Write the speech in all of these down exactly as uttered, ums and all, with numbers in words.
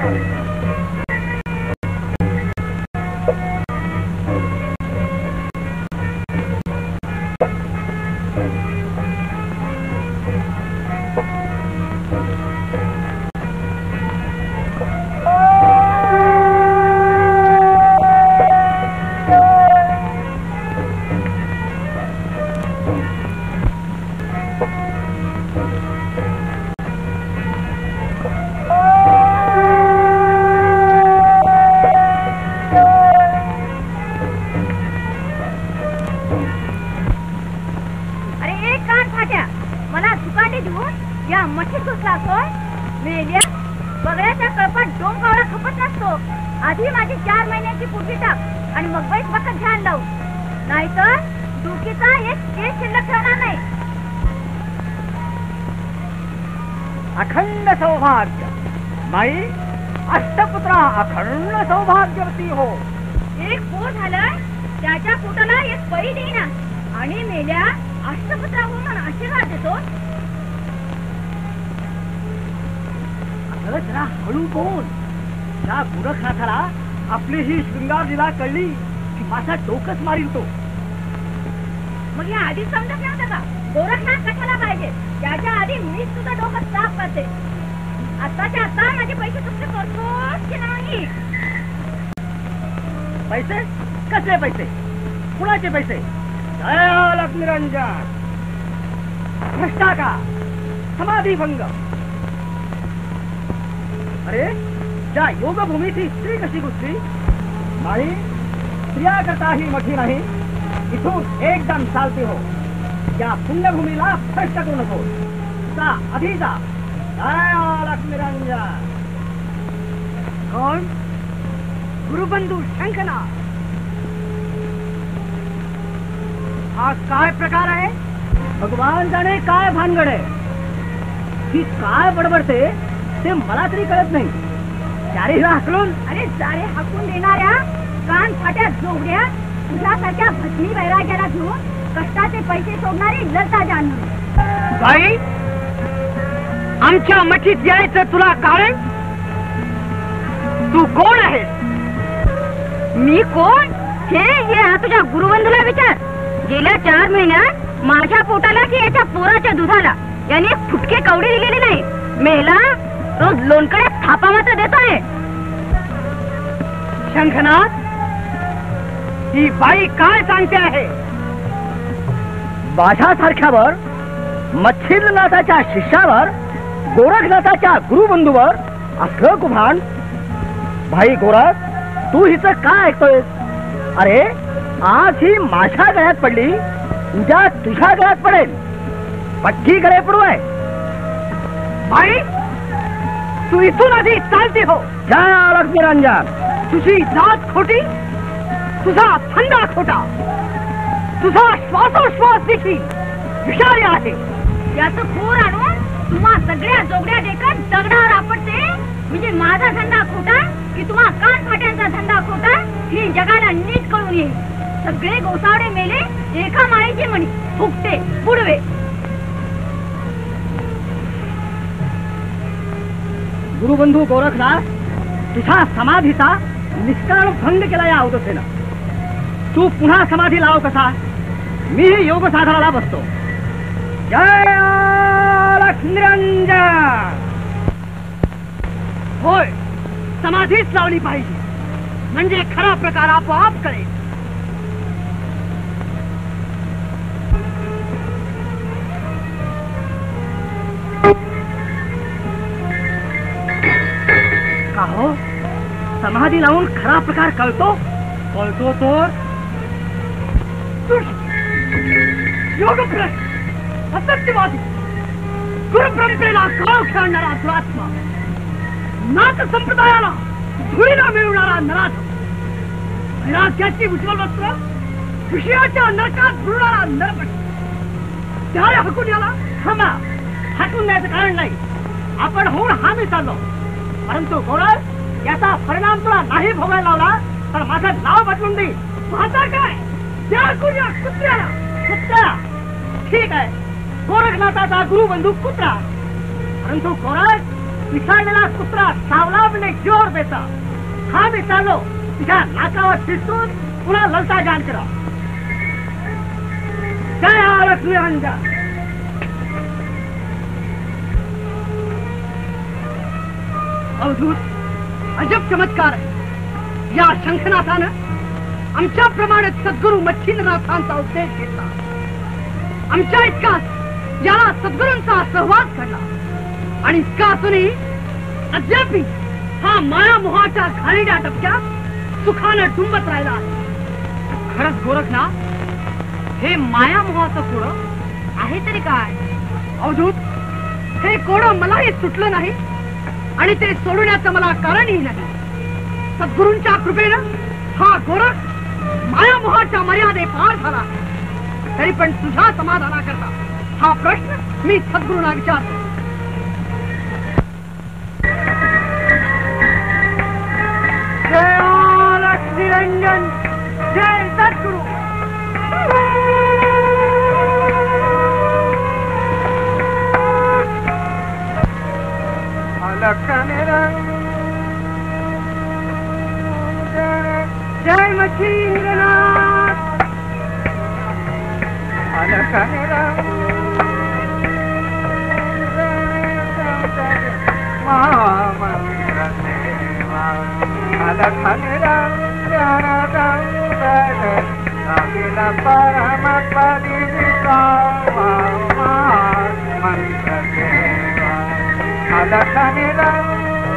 अखंड सौभाग्य माई अष्टपुत्रा अखंड सौभाग्यवती हो. एक पोट झालं त्याच्या पोटाला एक पै देईना आणि मेल्या अष्टपुत्रा हो म्हणून आशीर्वाद देतो. अगं जरा हळू बोल. त्या गोरखनाथाला आपली ही शृंगार लीला कळली की माझा डोकंच मारील तो. मग या आधी समजत नव्हतं का गोरखनाथ कशाला पाहिजे? त्याच्या आधी मीच तुझं डोकं साफ करते. आताच्या आता माझे पैसे तुमचे करतोच की नाही? पैसे कसले पैसे? कुणाचे पैसे? लक्ष्मीरंजन भ्रष्टाचार समाधी भंग. अरे त्या योगभूमीची स्त्री कशी घुसली? नाही स्त्रिया करता ही मोठी नाही. इथून एकदम चालते हो. या पुण्यभूमीला भ्रष्ट करू नको. जा आधी जा. लक्ष्मीरंजन. कोण? गुरुबंधू शंखनाथ. हा काय प्रकार आहे? भगवान जाणे काय भानगड आहे. ही काय बडबडते ते मला तरी कळत नाही. त्यारे हाकलून अरे सारे हाकून देणाऱ्या कान फाट्या जोगड्या तुझ्यासारख्या भस्मी वैराग्याला घेऊन कष्टाचे पैसे सोडणारी लता जानू. बाई आमच्या मठीत यायचं तुला कारण? तू कोण आहेस? मी कोण हे हे तुझ्या गुरुबंधूला विचार. गेल्या चार महिन्यात माझ्या पोटाला की याच्या पोराच्या दुधाला याने फुटके कवडे दिलेले नाही. मेला रोज लोणकड्यात थापा मात्र देत आहे. शंखनाथ ही बाई काय सांगते आहे? माझ्यासारख्यावर मच्छिंद्रनाथाच्या शिष्यावर गोरखनाथाच्या गुरुबंधूवर असलं कुभान? भाई गोरख तू हिचं काय ऐकतोयस? अरे आज ही माझ्या गळ्यात पडली उद्या तुझ्या गळ्यात पडेल. पट्टी गळे पडू आहे. भाई तू इथून आधी चालते हो. जा लक्ष्मीरंजन. तुझी जात खोटी, तुझा फंदा खोटा, तुझा श्वासोश्वास देखील विषारी आहे. याचं खोर आणून तुम्हा सगळ्या जोगड्या देखत दगडावर आपटते. म्हणजे माझा धंदा खोटा की तुम्हा कान फाट्यांचा धंदा खोटा ही जगाला नीट कळून येईल. सगळे गोसावडे मेले एका माळेची म्हणी फुकते बुडवे. गुरुबंधू गोरखनाथ तुझ्या समाधीचा निष्काळ भंग केला या अवधसेनं. तू पुन्हा समाधी लाव कसा? मीही योग साधनाला बसतो. जय लक्ष्मीरंजन. होय समाधीच लावली पाहिजे म्हणजे खरा प्रकार आपोआप कळेल. का हो समाधी लावून खरा प्रकार कळतो? कळतो तर योगभ्रष्ट असत्यवादी गुरुपरंपरेला काळ खेळणारा दुरात्मा, नाथ संप्रदायाला धुळीला मिळवणारा नराध, वैराग्याची उज्ज्वल वस्त्र विषयाच्या नरकात बुडणारा नरपट. त्याला हाकून याला थांबा. हाकून द्यायचं कारण नाही. आपण होऊन हा मी चाललो. परंतु गोरख याचा परिणाम तुला नाही भोगायला लावला तर माझं नाव बदलून दे. माझा काय त्या कुण्या कुत्र्याला कुत्र्याला ठीक आहे. गोरखनाथाचा गुरुबंधू कुत्रा. परंतु गोरख पिसाळलेला कुत्रा सावला आपने जोर बेता हा मी चाललो तुझ्या नाकावर शिस्तून पुन्हा ललता जाण करा. जय आरस निरंजन. अवधूत अजब चमत्कार आहे. या शंखनाथानं आमच्याप्रमाणे सद्गुरू मच्छिंद्रनाथांचा उपदेश घेतला. आमच्या इतकाच याला सद्गुरूंचा सहवास घडला आणि इतका असूनही अद्याप हा माया मोहाच्या घाणेरड्या टपक्यात सुखानं डुंबत राहिला आहे. खरंच गोरखनाथ, हे माया मोहाचं कोडं आहे तरी काय? अवधूत, हे कोडं मलाही सुटलं नाही आणि ते सोडण्याचं मला कारणही नाही. सद्गुरूंच्या कृपेनं हा गोरख माया मोहाच्या मर्यादे पार झाला. तरी पण तुझ्या समाधानाकरता हा प्रश्न मी सद्गुरूंना विचारतो. जय आरस निरंजन, जय सद्गुरू. अलख निरंजन, जय मच्छिंद्रनाथ. अलख निरंजन, अलख निरंजन अखिल परम पदी मंत्र सेवा. अलख निरंजन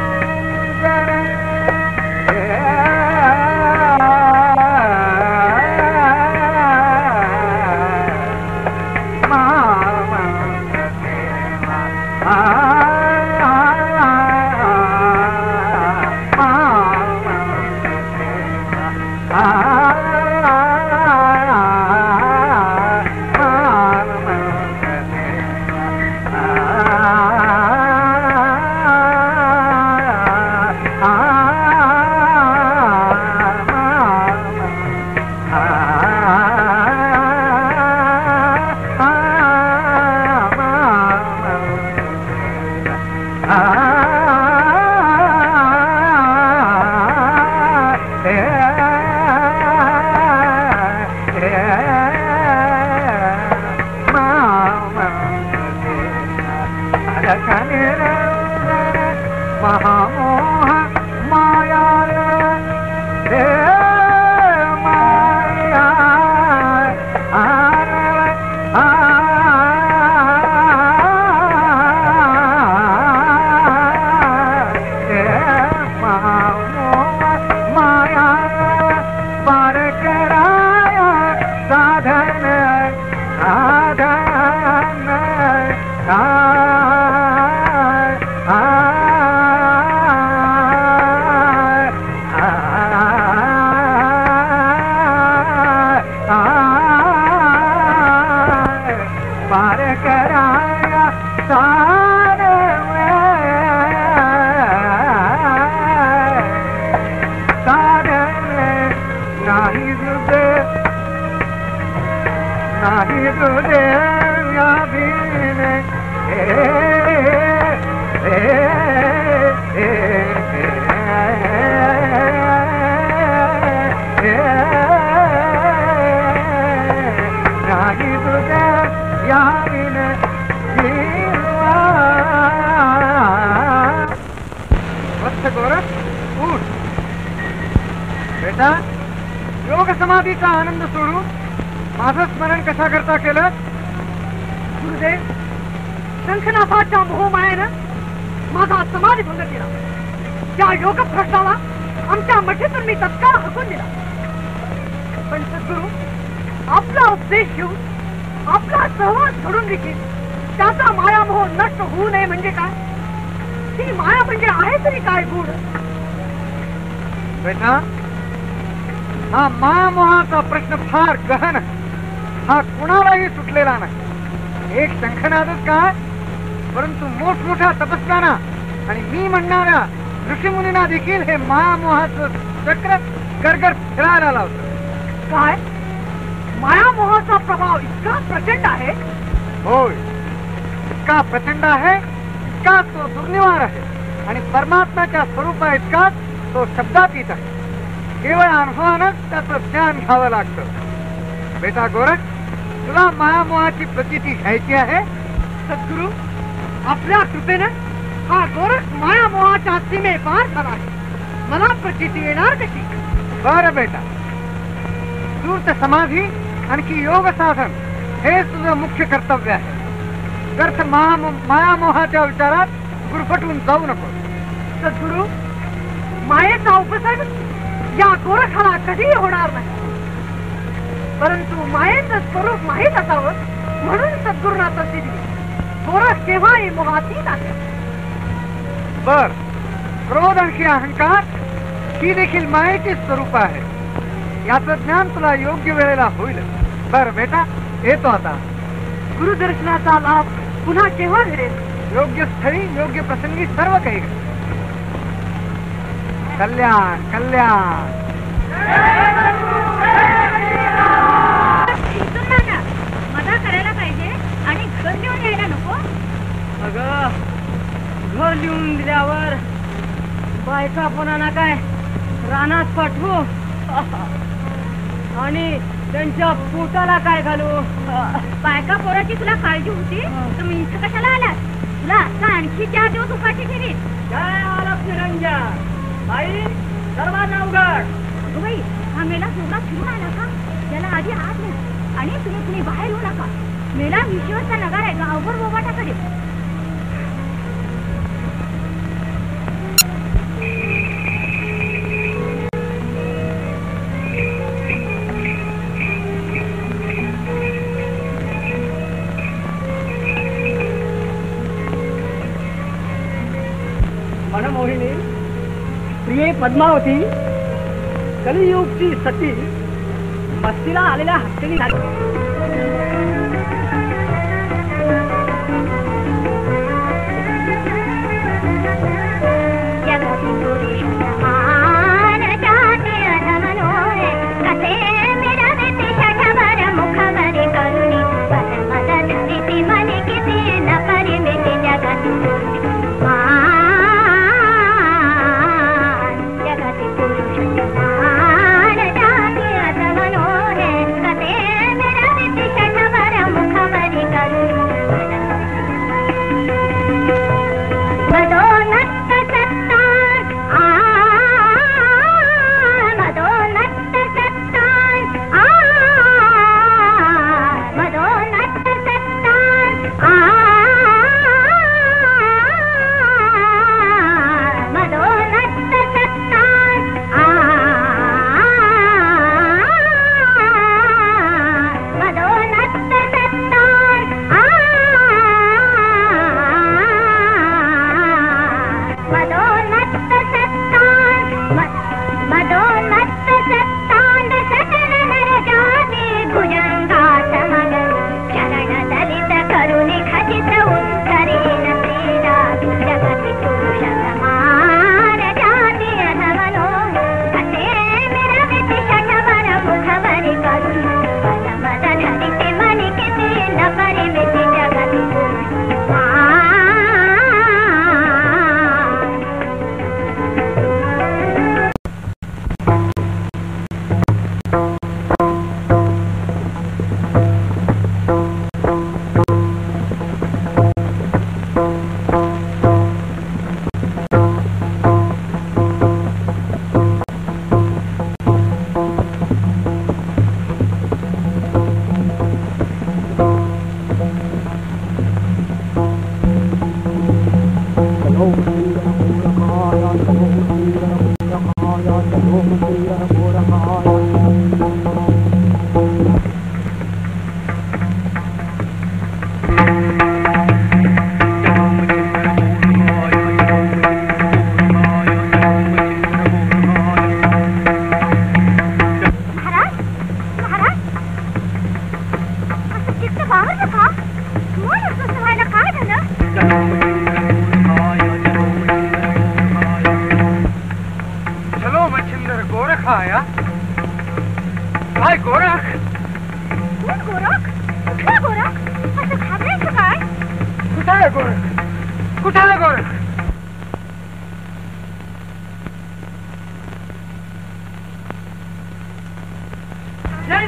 योग समाधीचा आनंद सोडून माझं स्मरण कशा करता केलं? गुरुदेव, शंखनाथाच्या मोहमायेनं माझा समाधी भंग केला. त्या योग भ्रष्टाला आमच्या मठीतून मी तत्काळ हकून दिला. पण सद्गुरू, आपला उपदेश घेऊन आपला सहवास घडून देखील त्याचा मायामोह नष्ट होऊ नये म्हणजे काय? ती माया म्हणजे आहे तरी काय गुण? बेटा, हा मायामोहाचा प्रश्न फार गहन, हा कुणालाही सुटलेला नाही. एक शंखनाथच काय, परंतु मोठमोठ्या तपस्यांना आणि मी म्हणणाऱ्या ऋषीमुनींना देखील हे मायामोहाचं चक्र गरगर फिरायला लावतं. काय मायामोहाचा प्रभाव इतका प्रचंड आहे? होय, इतका प्रचंड आहे, इतका तो दुर्निवार आहे आणि परमात्म्याच्या स्वरूपा इतकाच तो शब्दातीत आहे. केवळ अनुभवानंच त्याचं ज्ञान घ्यावं लागतं. बेटा गोरख, तुला मायामोहाची प्रचिती घ्यायची आहे? सद्गुरू, आपल्या कृपेनं हा गोरख मायामोहाच्या सीमे पार झाला आहे. मला प्रचिती येणार कशी? बरं बेटा, सूर्त समाधी आणखी योग साधन हे तुझं मुख्य कर्तव्य आहे. व्यर्थ मायामोहाच्या विचारात गुरफटून जाऊ नको. सद्गुरू, मायेचा उपसर्ग या गोरखाला कधीही होणार नाही. परंतु मायेचं स्वरूप माहीत असावं म्हणून सद्गुरूंना तशी दिली. गोरख केव्हाही मोहातीत आहे. बर, क्रोध आणखी अहंकार ही देखील मायेचे स्वरूप आहे. याचं ज्ञान तुला योग्य वेळेला होईल. बर बेटा, येतो आता. गुरुदर्शनाचा लाभ पुन्हा केव्हा मिळेल? योग्य स्थळी योग्य प्रसंगी सर्व काही. कल्याण कल्याण. मजा करायला पाहिजे आणि घर लिहून यायला नको. अगं, घर लिहून दिल्यावर बायका पुन्हा काय रानात पाठवू आणि त्यांच्या पोटाला काय घालू? बायका पोराची तुला काळजी होती तर मी इथं कशाला आलास? तुला आता आणखी चार दिवस उपाशी ठेवी. काय आलाप निरंजन आई, सर्वांना उघड. अगं बाई, हा मेला जोरात फिरून आला का? त्याला आधी आत नाही आणि तुम्ही कुणी बाहेर येऊ नका. मेला विषयवरचा नगार आहे, गावभर बोबाटाकडे. मनमोहिनी, प्रिये पद्मावती, कलियुगची सती मस्तीला आलेल्या हत्तीने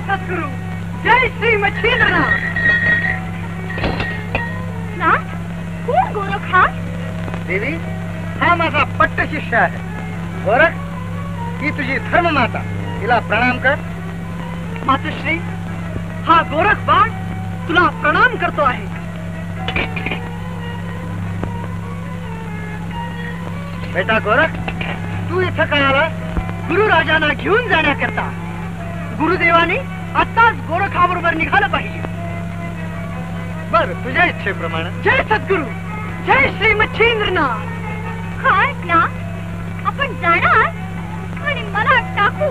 सद्गुरु, जय श्री मच्छिंद्रनाथ. नाथ, कोण गोरख हा? देवी, हा माझा पट्ट शिष्य आहे. गोरख, ही तुझी धर्ममाता, तिला प्रणाम कर. मातुश्री, हा गोरख बाळ तुला प्रणाम करतो आहे. बेटा गोरख, तू इथं काय आला? गुरुराजांना घेऊन जाण्याकरता. गुरुदेवाने आताच गोरखाबरोबर निघालं पाहिजे. बर, तुझ्या इच्छेप्रमाणे. जय सद्गुरु, जय श्री मच्छिंद्रनाथ. काय ना आपण जाणार आणि मला टाकू?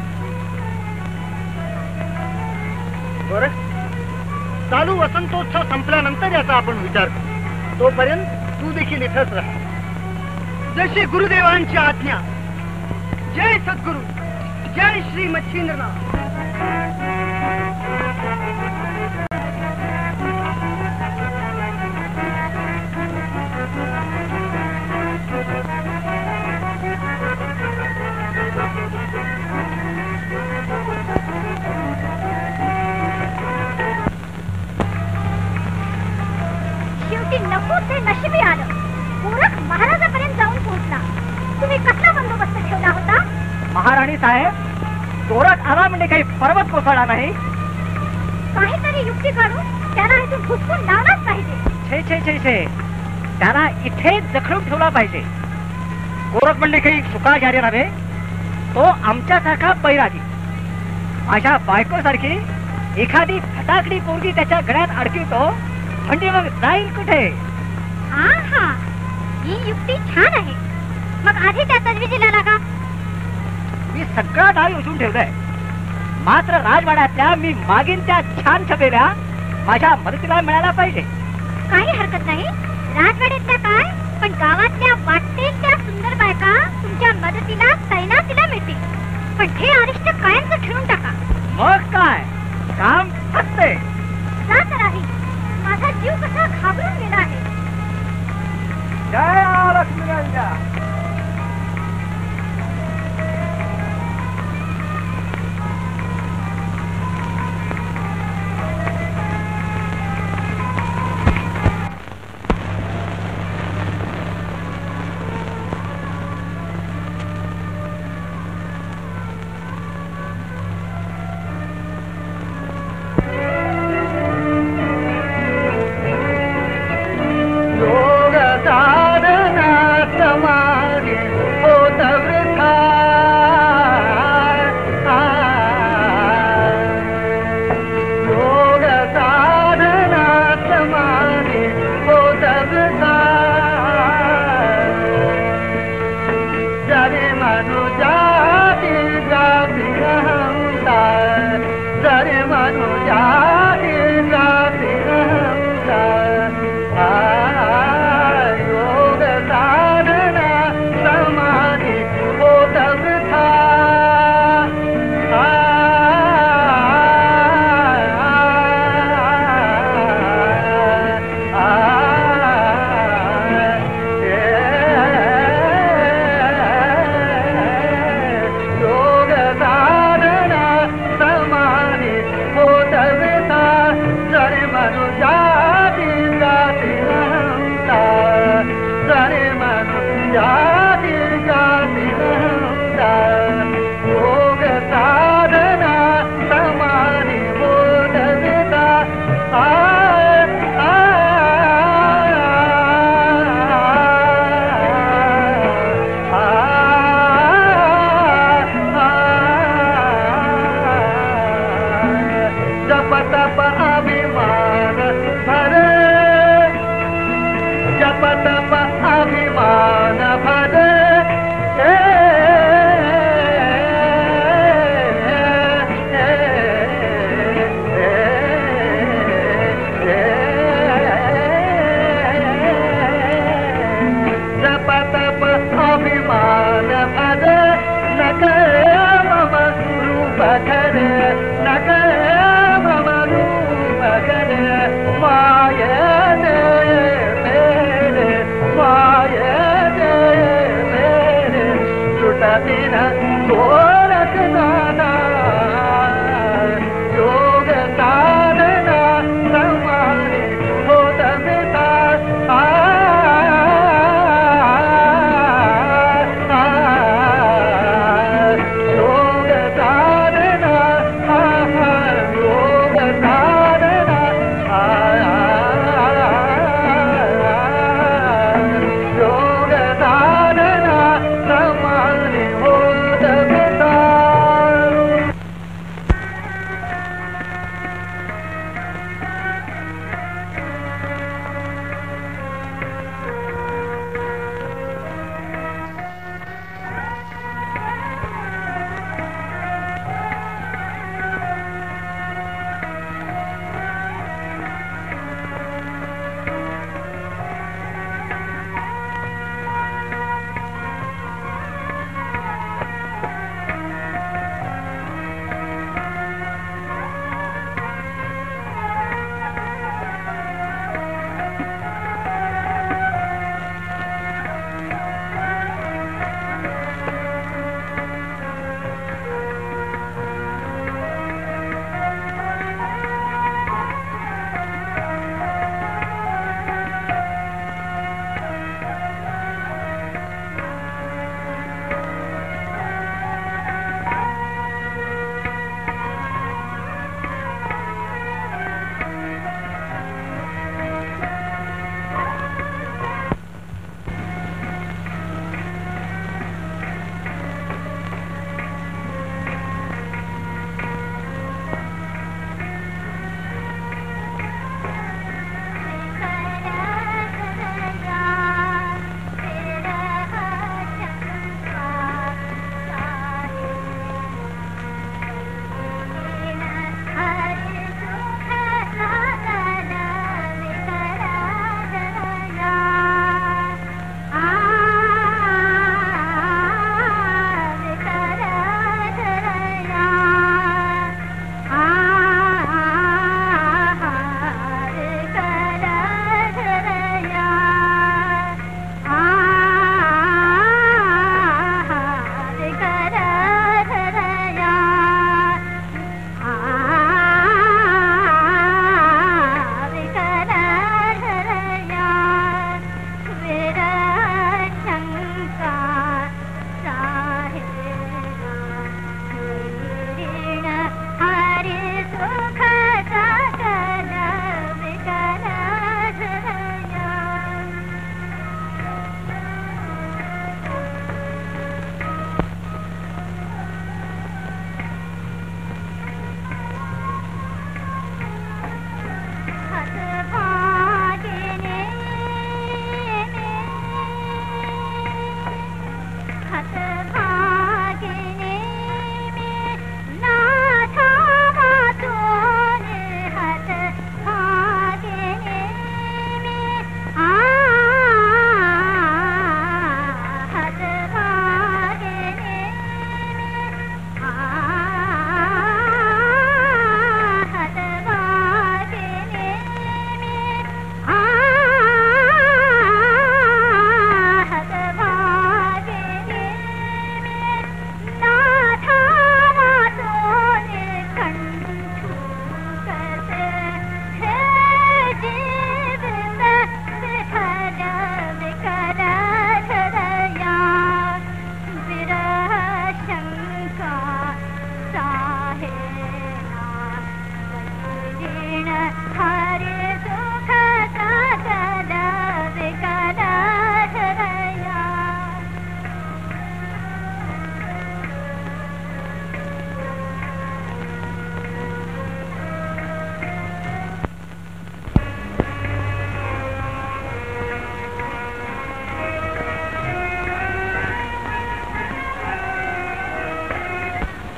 गोरख, चालू वसंतोत्सव संपल्यानंतर याचा आपण विचार करू. तोपर्यंत तू देखील इथंच राहा. जशी गुरुदेवांची आज्ञा. जय सद्गुरु, जय श्री मच्छिंद्रनाथ. शेवटी नको ते नशिबी आलं. गोरख महाराजापर्यंत जाऊन पोहोचला. तुम्ही कसला बंदोबस्त ठेवला होता? महाराणी साहेब, गोरख आला म्हणजे काही पर्वत कोसळला नाही. काहीतरी युक्ती काढून त्याला इथून घुसपून लावलाच पाहिजे. छे छे छे छे त्याला इथेच जखडून ठेवला पाहिजे. गोरख म्हणजे काही सुखाचार्य नव्हे, तो आमच्यासारखा बैरागी. माझ्या बायकोसारखी एखादी फटाकडी पोरगी त्याच्या गळ्यात अडकिवतो म्हणजे मग जाईल कुठे? हा हा, ही युक्ती छान आहे. मग आधी त्या तजवीजीला लागा. मी सगळा डाळ उचलून ठेवलाय. मात्र राजवाड्यातल्या मी मागीन त्या छान छपेल्या माझ्या मदतीला मिळायला पाहिजे. काही हरकत नाही. राजवाड्यातल्या काय, पण गावातल्या वाटेतल्या सुंदर बायका तुमच्या मदतीला तैनातीला मिळतील. पण हे अरिष्ट कायमचं ठेवून टाका. मग काय, काम फसते. जा तर आहे. माझा जीव कसा घाबरून गेला आहे. जय लक्ष्मीराजा.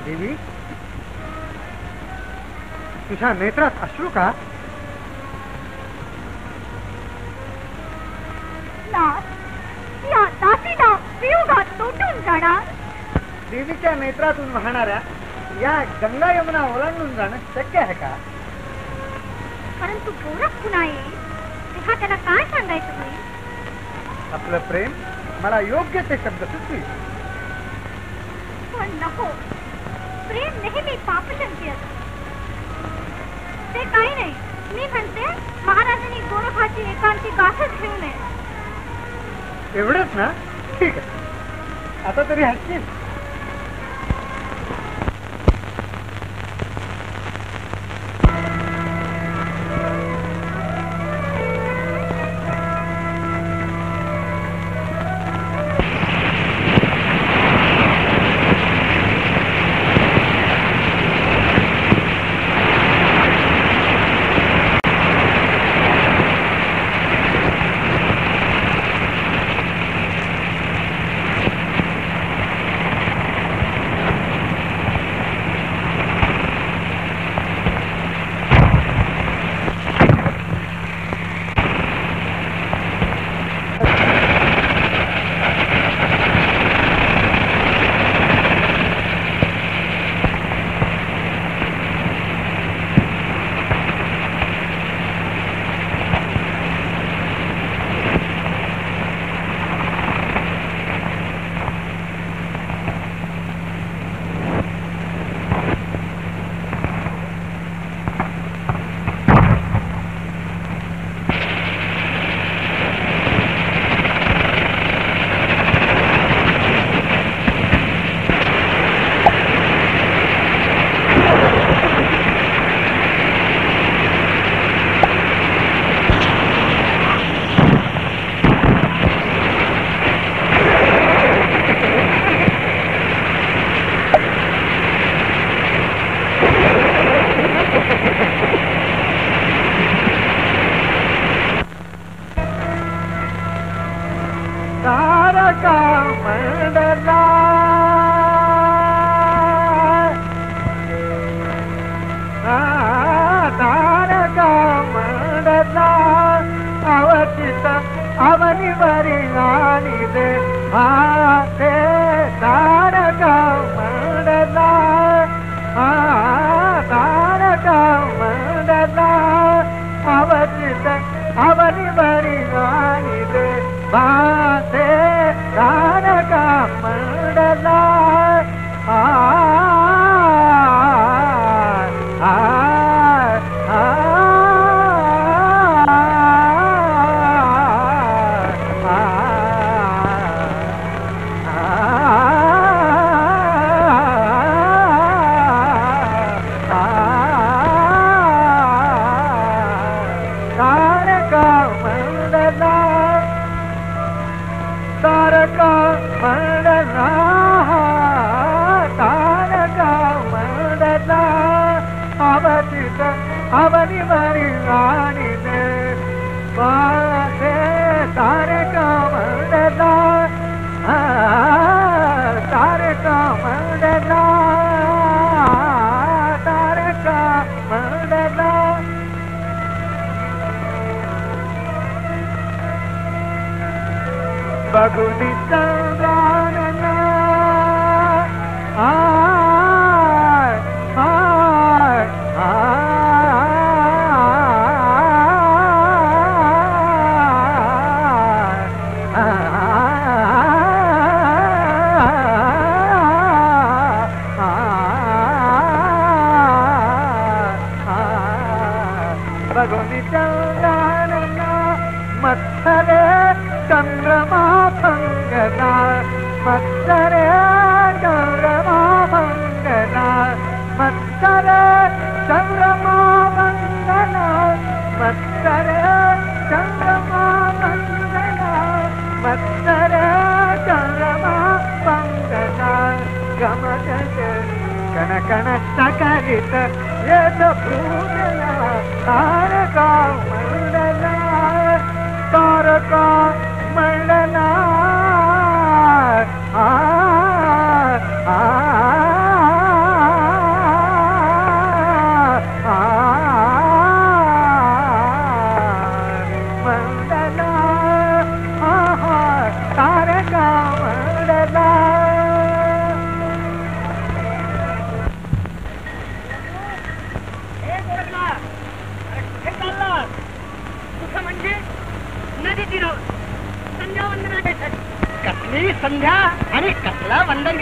देवी, तुझ्या नेत्रात अश्रू का? या दासीला वियोगात तुटून जाणार. देवीच्या नेत्रातून वाहणाऱ्या या गंगा यमुना ओलांडून जाणं शक्य आहे का? परंतु गोरख पुन्हा येईल तेव्हा त्याला काय सांगायचं होईल? आपलं प्रेम मला योग्य ते शब्द सुचतील. पण नको, प्रेम नेहमी पापशंकी असते. ते काही नाही, मी म्हणते महाराजांनी गोरखाची एकांती गाठच घेऊ नये. एवढंच ना? ठीक आहे, आता तरी हसशील. आ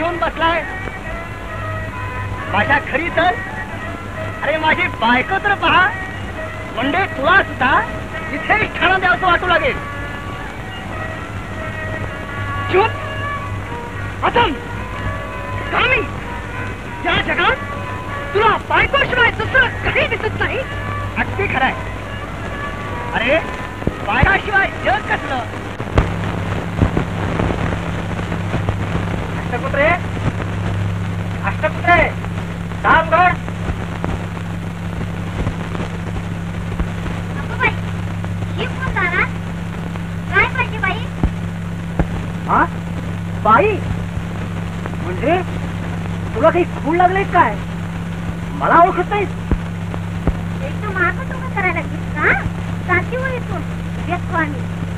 घेऊन बसलाय? माझ्या घरी तर अरे माझी बायको तर पहा, म्हणजे तुला सुद्धा इथेच ठाणा द्यावं वाटू लागेल. चूप असं कामी या जगात तुला बायकोशिवाय दुसरं काही दिसत नाही. अगदी खरंय. अरे बायकाशिवाय जग कसलं? अष्टपुत्रे अष्टपुत्रे दामगड. काय पाहिजे बाई? हा बाई म्हणजे तुला काही खूळ लागले काय? मला ओळखत नाही. एक तर महाग तुका करायला लागलीस का? जाती वर येतो घेतो आम्ही.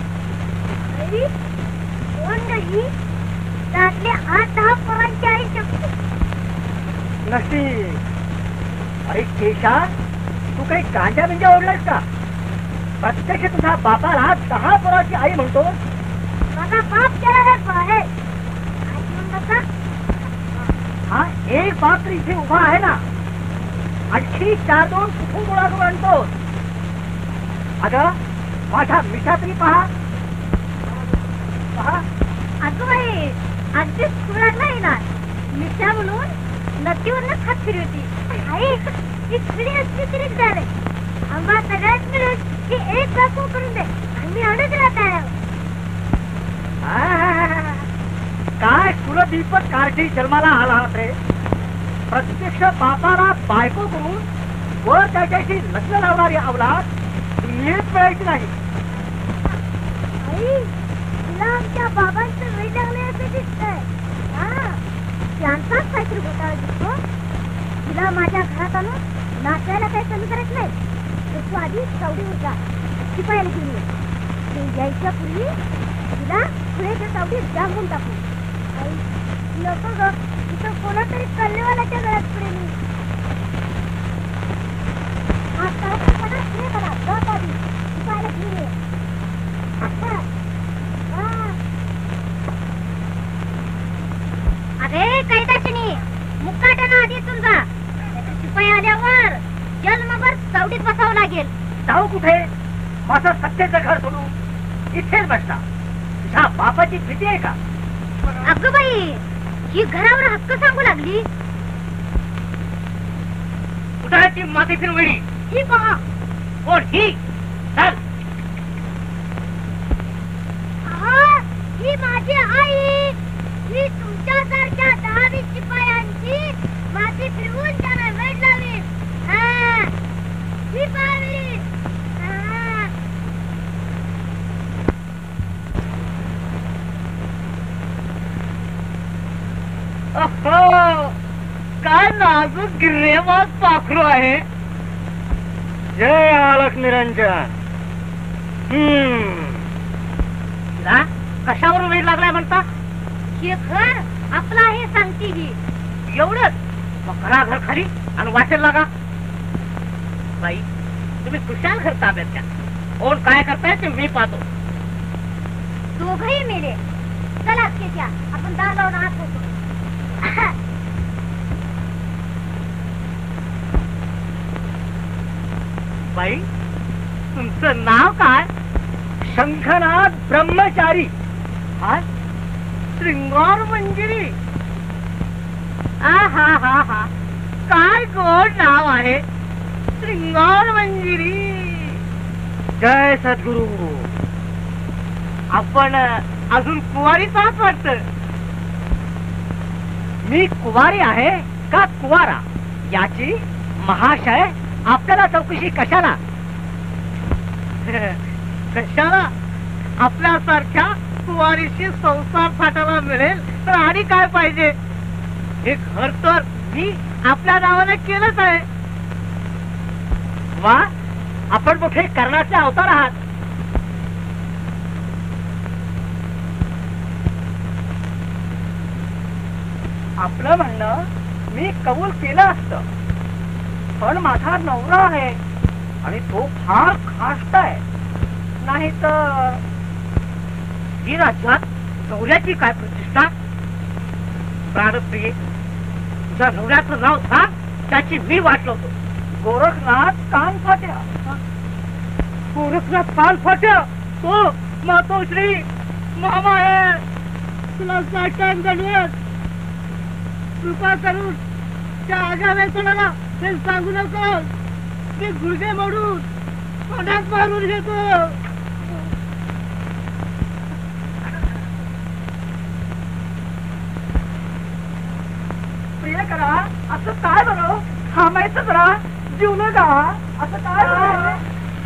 कोण नाही त्यातले आठ दहा पोरांची आई शकतो नसती. अरे केशा, तू काही गांजा बिंजा ओढलास का? प्रत्यक्ष तुझ्या बापाला दहा पोराची आई म्हणतो. माझा बाप त्याला आहे. हा एक बाप तर इथे उभा आहे ना. आणखी चार दोन कुठून गोळा आणतो. अगं माझा मिठा तरी पहा पहा. अगं बाई अगदीच खुराक नाही ना. मिठा म्हणून नदीवरनं खात फिरी होती. आई ती खडी असली तरी झाले. आम्हा सगळ्यात मिळून ती एक बापू करून दे. आम्ही अडच राहत आहे. काय कुलदीपक कारठी जन्माला आला रे. प्रत्यक्ष बापाला बायको करून वर त्याच्याशी लग्न लावणारी अवलाद दुनियेत मिळायची नाही. आई तुला आमच्या बाबांचं वेळ लागले असं दिसतंय. हा त्यांचाच काहीतरी घोटाळा दिसतो. तिला माझ्या घरात आणून नाचायला काही कमी करत नाही. तर तू आधी सावडीवर जा. शिपायाला घेऊन ये. ते यायच्या पूर्वी तिला पुढेच्या सावडीत जांभून टाकू. आई नको ग. इथं कोणातरी कल्लेवाल्याच्या गळ्यात पडेल. हा करा हे करा जात आधी शिपायाला घेऊन ये. अरे कैदाशिनी मुक्काट्यानं आधी तुमचा शिपाई आल्यावर जन्मभर सावडीत बसावं लागेल. जाऊ कुठे? माझं सत्तेचं घर सोडून इथेच बसता. तुझ्या बापाची भीती आहे का? अगं बाई ही घरावर हक्क सांगू लागली. कुठाची माती फिरवली ही पहा. कोण ही? चल. ही माझी आई. मी तुमच्यासारख्या दहावी शिपायांची माती फिरवून त्याला वेळ लावेल. ही पाहावी. काय नाजूक गिर्रेबाज पाखरू आहे. जय आलक निरंजन. हम्म कशावर वेळ लागलाय म्हणता? हे घर आपलं आहे सांगते ही. एवढंच? मग करा घर खाली आणि वाचायला लागा. बाई तुम्ही खुशाल घर ताब्यात घ्या. कोण काय करताय ते मी पाहतो. दोघही मेले. चला केच्या आपण दार लावून आत होतो. बाई तुमचं नाव काय? शंखनाथ ब्रह्मचारी. हा श्रृंगार मंजिरी. हा हा हा हा काय गोड नाव आहे. श्रृंगार मंजिरी. जय सद्गुरु. आपण अजून कुवारीच आहात वाटतं. मी कुवारी आहे का कुवारा याची महाशय आपल्याला चौकशी कशाला? कशाला? आपल्यासारख्या कुवारीशी संसार थाटायला मिळेल तर आणि काय पाहिजे. हे घर तर मी आपल्या नावाने केलंच आहे. वा आपण मोठे कर्णाचे अवतार आहात. आपलं म्हणणं मी कबूल केलं असतं, पण माझा नवरा आहे आणि तो फार खास्ट आहे. नाही तर ही राज्यात नवऱ्याची काय प्रतिष्ठा. प्राणप्रिये, तुझ्या नवऱ्याचं नाव सांग, त्याची मी वाट लावतो. गोरखनाथ कानफाट्या. गोरखनाथ कानफाट्या तो मातोश्री मामा आहे. तुला साठ्यान दंडवत. कृपा करून त्या आगाव्या कोणाला हे सांगू नको. मी गुडघे मोडून तोंडात मारून घेतो. प्रिय करा असं काय बरं, थांबायचं जरा, जीव न का असं काय बरं.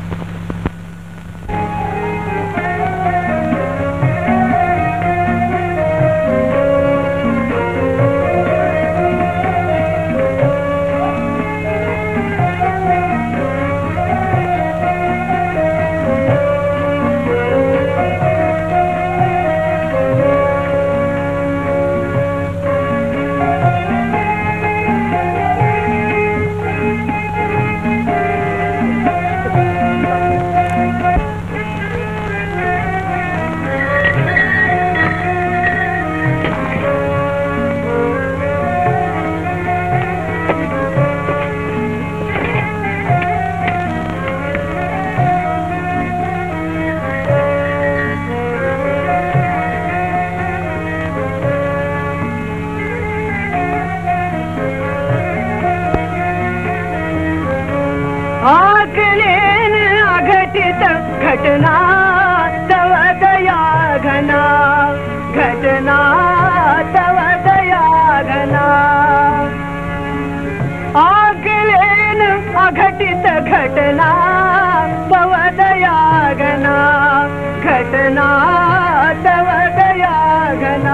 घटना तव दया घना, घटना तव दया घना. आगलेन अघटित घटना तव दया घना, घटना तव दया घना.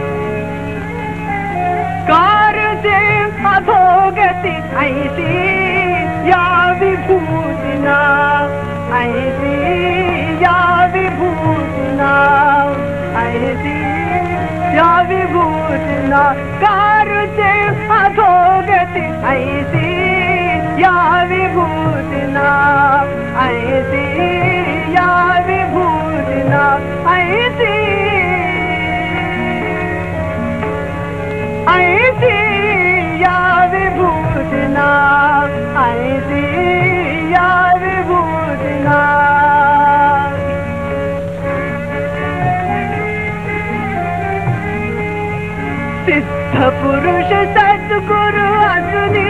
कारजे अधोगती ऐसी या विभूतिना, ऐसी या विभूतिना, ऐसी या विभूतिना. कारजे अधोगती ऐसी या विभूतिना, ऐसी या विभूतिना, ऐसी ऐसी या विभूतिना, ऐसी या विभूतिना. सिद्ध पुरुष सद्गुरु असुनी,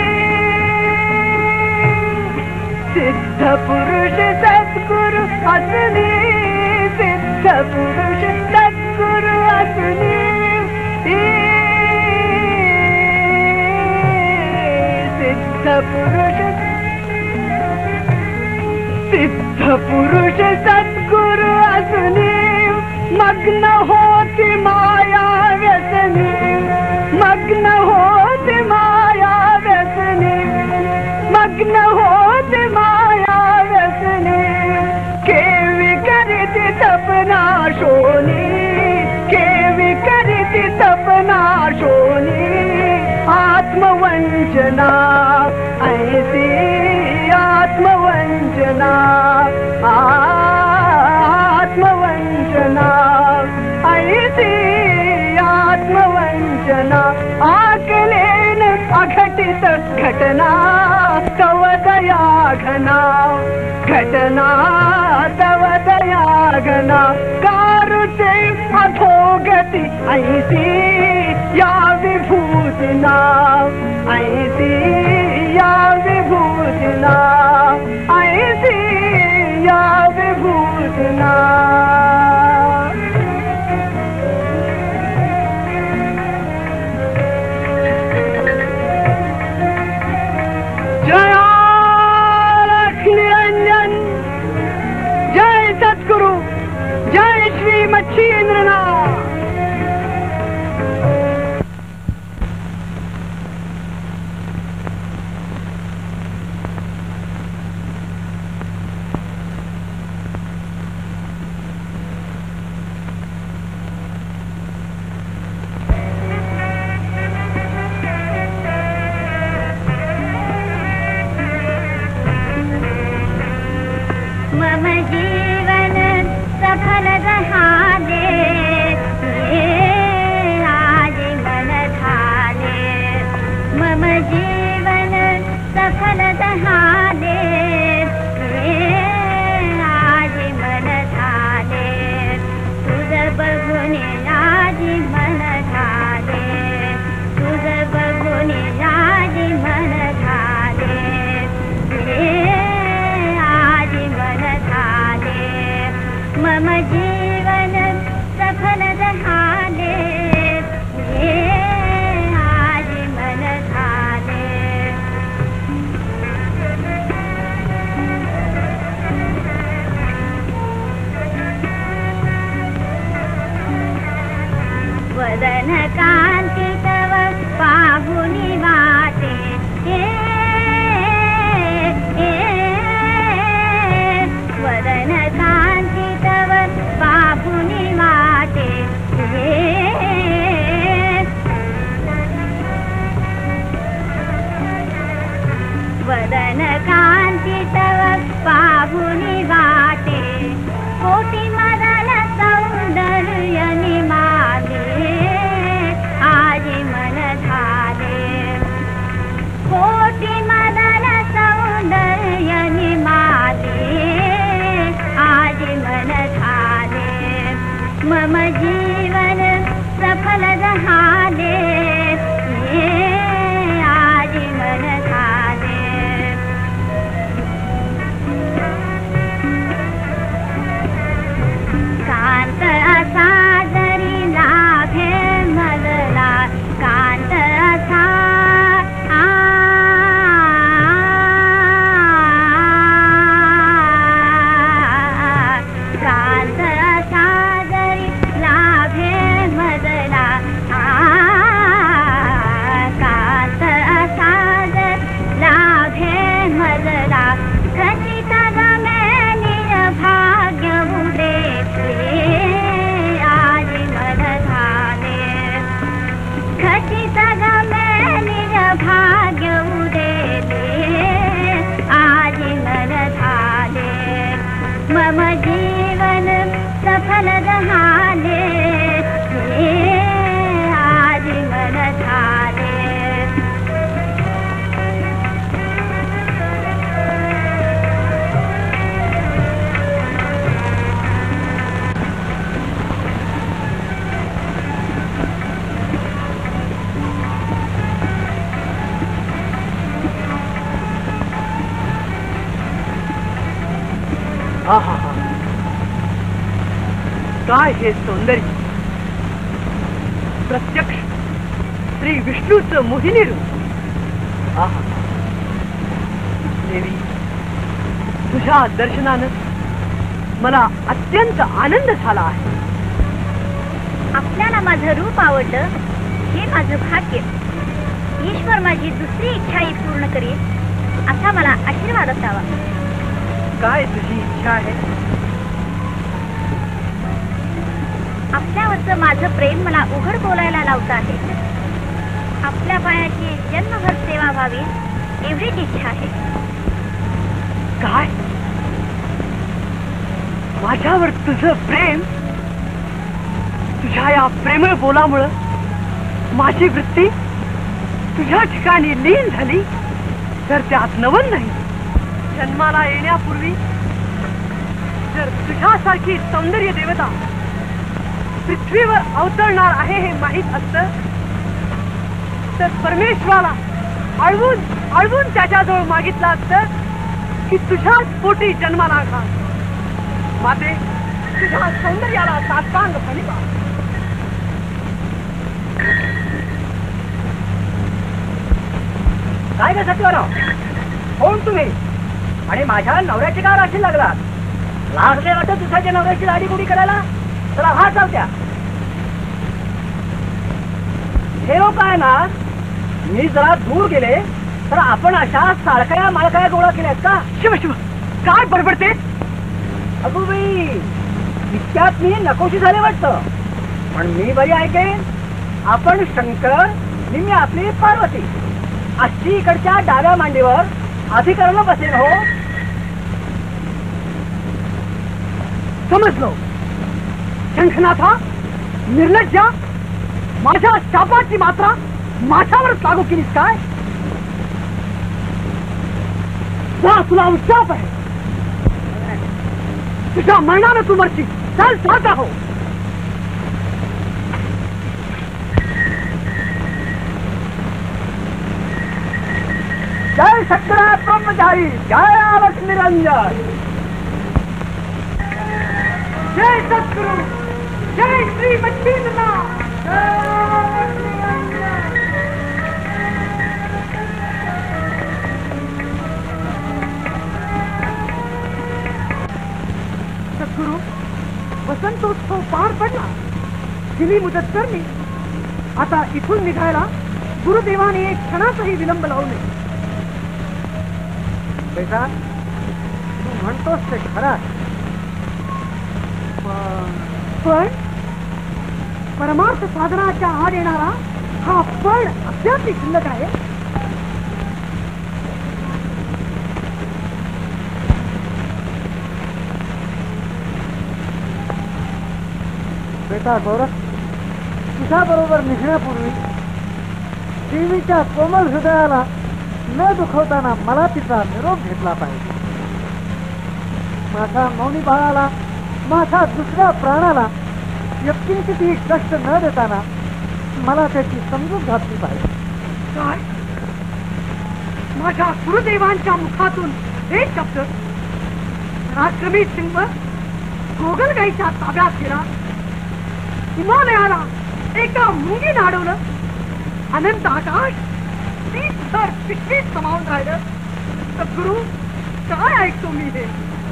सिद्ध पुरुष सद्गुरु असुनी, सिद्ध पुरुष सद्गुरु असुनी. सिद्ध पुरुष सिद्ध पुरुष सद्गुरु असुनी, मग्न होती माया व्यसनी, मग्न होती माया व्यसनी, मग्न होती माया व्यसनी. केवी करीती तपना शोनी, केवी करीती तपना शोनी. आत्मवंचना ऐसी आत्मवंचना, आत्मवंचना ऐसी आत्मवंचना. आकलेन अघटित घटना तव दया घना, घटना तव दया घना. कारुते अधोगती ऐसी या विभूतिना, ऐसी या विभूतिना, ऐसी या विभूतिना. जय निरंजन, जय सद्गुरु, जय श्री मच्छिंद्रनाथ. मम जीवन सफल रहा दे, आज मन था मम जीवन सफल झाले आज मन झाले तुझ बघून आज मन झाले तुझ बघून आज मन झाले आज मन झाले मम जीवन सफल झाले आज मन झाले वदन कांती तव पाहुनी वाटे वदन कांती तव पाहुनी वाटे वदन कांती तव पाहुनी वाटे कोटी मदन सौंदर्य निमाले आज मन झाले कोटी मदन सौंदर्य निमाले आज मन झाले मम जीवन सफल झाले आज मन झाले कांत असा जरी लाभे मदला कांत असा आ कांत असा जरी लाभे मदला आ कांत असा जरी लाभे मदला खचित गमे निर्भाग्य उदे आज मन झाले खचित गमे निर्भाग्य उदेले आज मन झाले मम जीवन सफल झाले आज मन झाले हा हा हा काय हे सौंदर्य प्रत्यक्ष श्री विष्णूचं मोहिनी रूप आहा देवी तुझ्या दर्शनानं मला अत्यंत आनंद झाला आहे आपल्याला माझं रूप आवडलं हे माझं भाग्य ईश्वर माझी दुसरी इच्छाही पूर्ण करेल असा मला आशीर्वाद असावा काय तुझी इच्छा आहे आपल्यावरचं माझं प्रेम मला उघड बोलायला लावत आहे आपल्या पायाची जन्मभर सेवा व्हावी एवढीच इच्छा आहे काय माझ्यावर तुझं प्रेम तुझ्या या प्रेमळ बोलामुळं माझी वृत्ती तुझ्या ठिकाणी लीन झाली तर त्यात नवल नाही जन्माला येण्यापूर्वी जर तुझ्यासारखी सौंदर्य देवता पृथ्वीवर अवतरणार आहे हे माहीत असतं तर परमेश्वराला अळवून अळवून त्याच्याजवळ मागितलं असतं की तुझ्याच पोटी जन्माला घाल माते तुझ्या सौंदर्याला साष्टांग प्रणिपात काय ग सत्वराव कोण तुम्ही आणि माझ्या नवऱ्याची का राशी लागलात लागले वाटत दुसऱ्याच्या नवऱ्याची लाडी गुडी करायला चला हा चालत्या हे लोक आहे ना मी जरा दूर गेले तर आपण अशा साळकया माळकया गोळा केल्यात का शिव शिव काय बडबडते अगो बाई इतक्यात मी नकोशी झाले वाटतं पण मी बरी ऐकेन आपण शंकर मी आपली पार्वती अशी इकडच्या डाव्या मांडीवर अधिकरण बसेल हो समजलो शंखनाथा निर्लज्जा माझ्या शापाची मात्रा माझ्यावरच लागू केलीस काय जा तुला उच्चाप आहे. तुझ्या मरणानं तू मरची. चल साधा हो. जय शंकरा ब्रह्मचारी, जय आलक निरंजन, जय सद्गुरु, जय श्री मच्छिंद्रनाथ, सद्गुरु. वसंतोत्सव पार पडला. दिली मुदत करली. आता इथून निघायला गुरुदेवाने एक क्षणाचाही विलंब लावू नये. बेटा, तू म्हणतोस ते खरा, पण परमार्थ साधनाच्या आड येणारा हा पण अद्याप शिल्लक आहे. बेटा गौरख, तुझ्या बरोबर निघण्यापूर्वी देवीच्या कोमल हृदयाला न दुखवताना मला तिचा निरोप घेतला पाहिजे. माझ्या मौनी बाळाला, माझ्या दुसऱ्या प्राणाला व्यक्तींची कष्ट न देताना मला त्याची समजूत घातली पाहिजे. काय माझ्या गुरुदेवांच्या मुखातून हे शब्द? राजक्रमी सिंह गोगलगाईच्या ताब्यात गेला. हिमालयाला एका मुंगी नाडवलं. अनंत आकाश तीस थर पिशवीत समावून राहिलं. सद्गुरु, काय ऐकतो मी हे?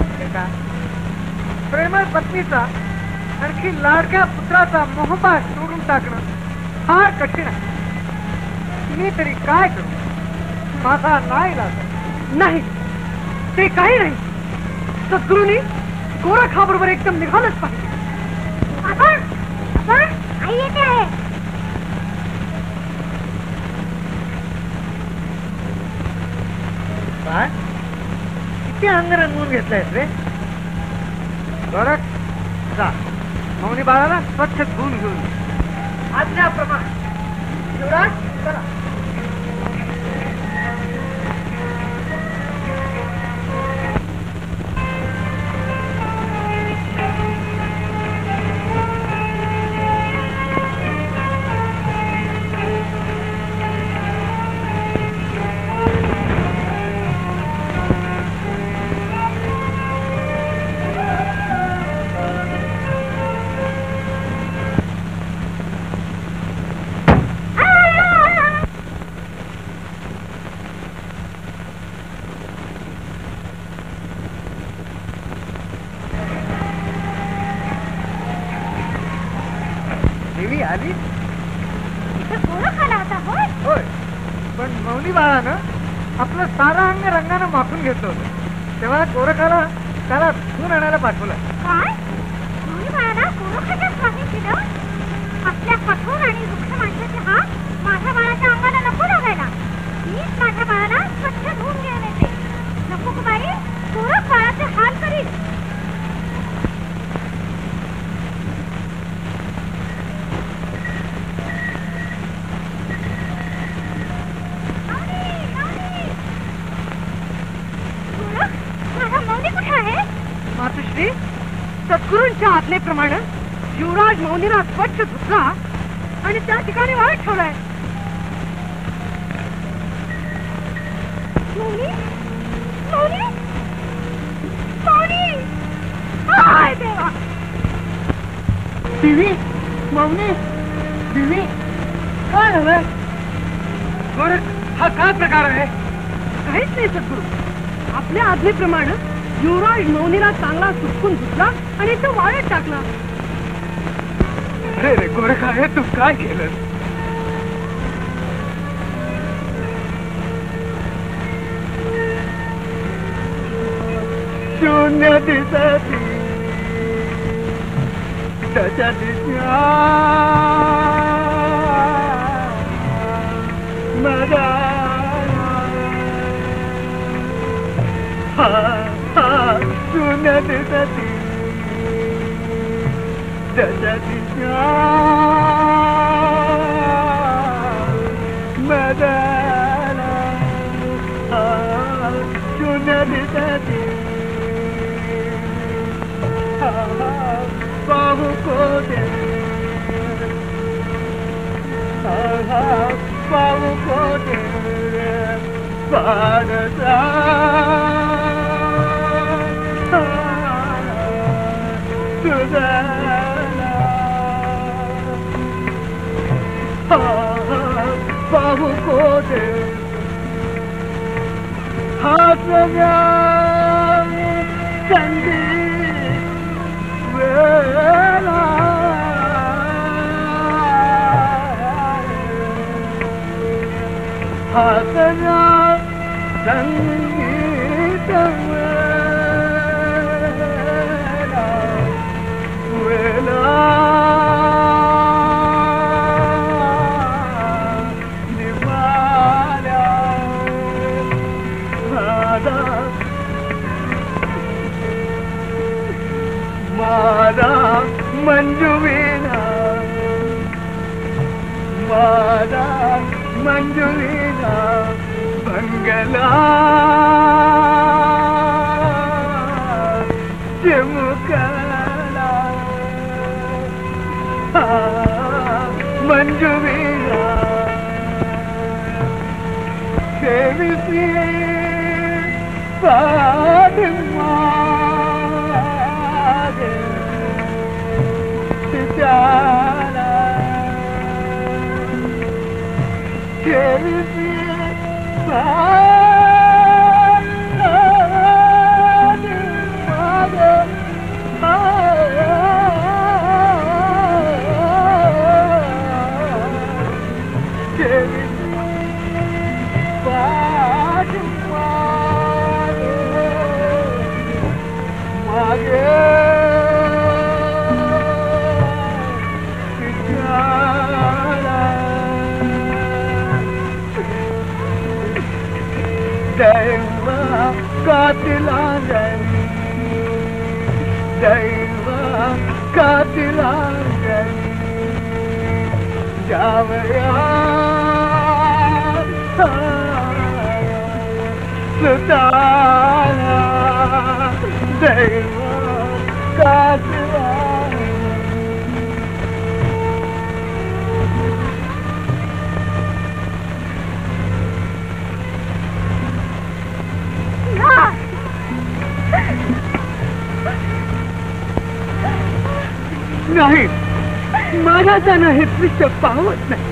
प्रेमळ पत्नीचा, आणखी लाडक्या पुत्राचा मोहपाश सोडून टाकणं फार कठीण आहे. मी तरी काय करू? माझा नाईलाज नाही. ते काही नाही. सद्गुरूंनी गोरखाबरोबर एकदम निघालच पाहिजे. आपण आपण आई येते आहे. काय किती अंग रंगवून घेतलायस रे? गोरख, जा मौनी बाळाला स्वच्छ धुवून घेऊन. आज्ञाप्रमाणे. युवराज, चला. आली? गोरख आला होता? होय होय, पण मौनी बाळानं आपलं सारा अंग रंगानं माखून घेतलं होतं. तेव्हा गोरखाला त्याला धुवून आणायला पाठवलं. काय? मौनी बाळाला गोरखाच्या स्वाधीन केलं? आपल्या कठोर आणि वृक्ष माणसाचे हात माझ्या बाळाच्या अंगाला नको लागायला. मीच माझ्या बाळाला स्वच्छ धुवून घेऊन येते. नको कुमारी, गोरख बाळाचे हाल करील. मातुश्री, सद्गुरूंच्या आज्ञेप्रमाणे युवराज मौनीला स्वच्छ धुतला आणि त्या ठिकाणी वाळत ठेवलाय. मौनी, मौनी, मौनी, हाय देवा. देवी, मौनी, देवी, काय झालंय? गोरख, हा काय प्रकार आहे? काहीच नाही सद्गुरू. आपल्या आज्ञेप्रमाणे युवराज मौनीला चांगला सुटकून धुतला आणि तो वाळत टाकला. अरे रे गोरख, आहे तू काय केलं? शून्य दिसती त्याच्या दिसण्या माझा शून्य दिसती त्याच्या दिसण्या माझा शून्य दिसती बाहू कोटे बाहू कोटे पारसा तुझा बाहू कोटे हाथ संधी वेला हाथ संगीत वेला वेला मारा मंजुवीना मारा मंजुवीना बंगला चिमुकला मंजुवीना सेविसी पादमा Jala, Kelly, Deva Katilangani Deva Katilangani Javaya Sutana Deva Katilangani नाही माझा जाणं हे दृश्य पाहत नाही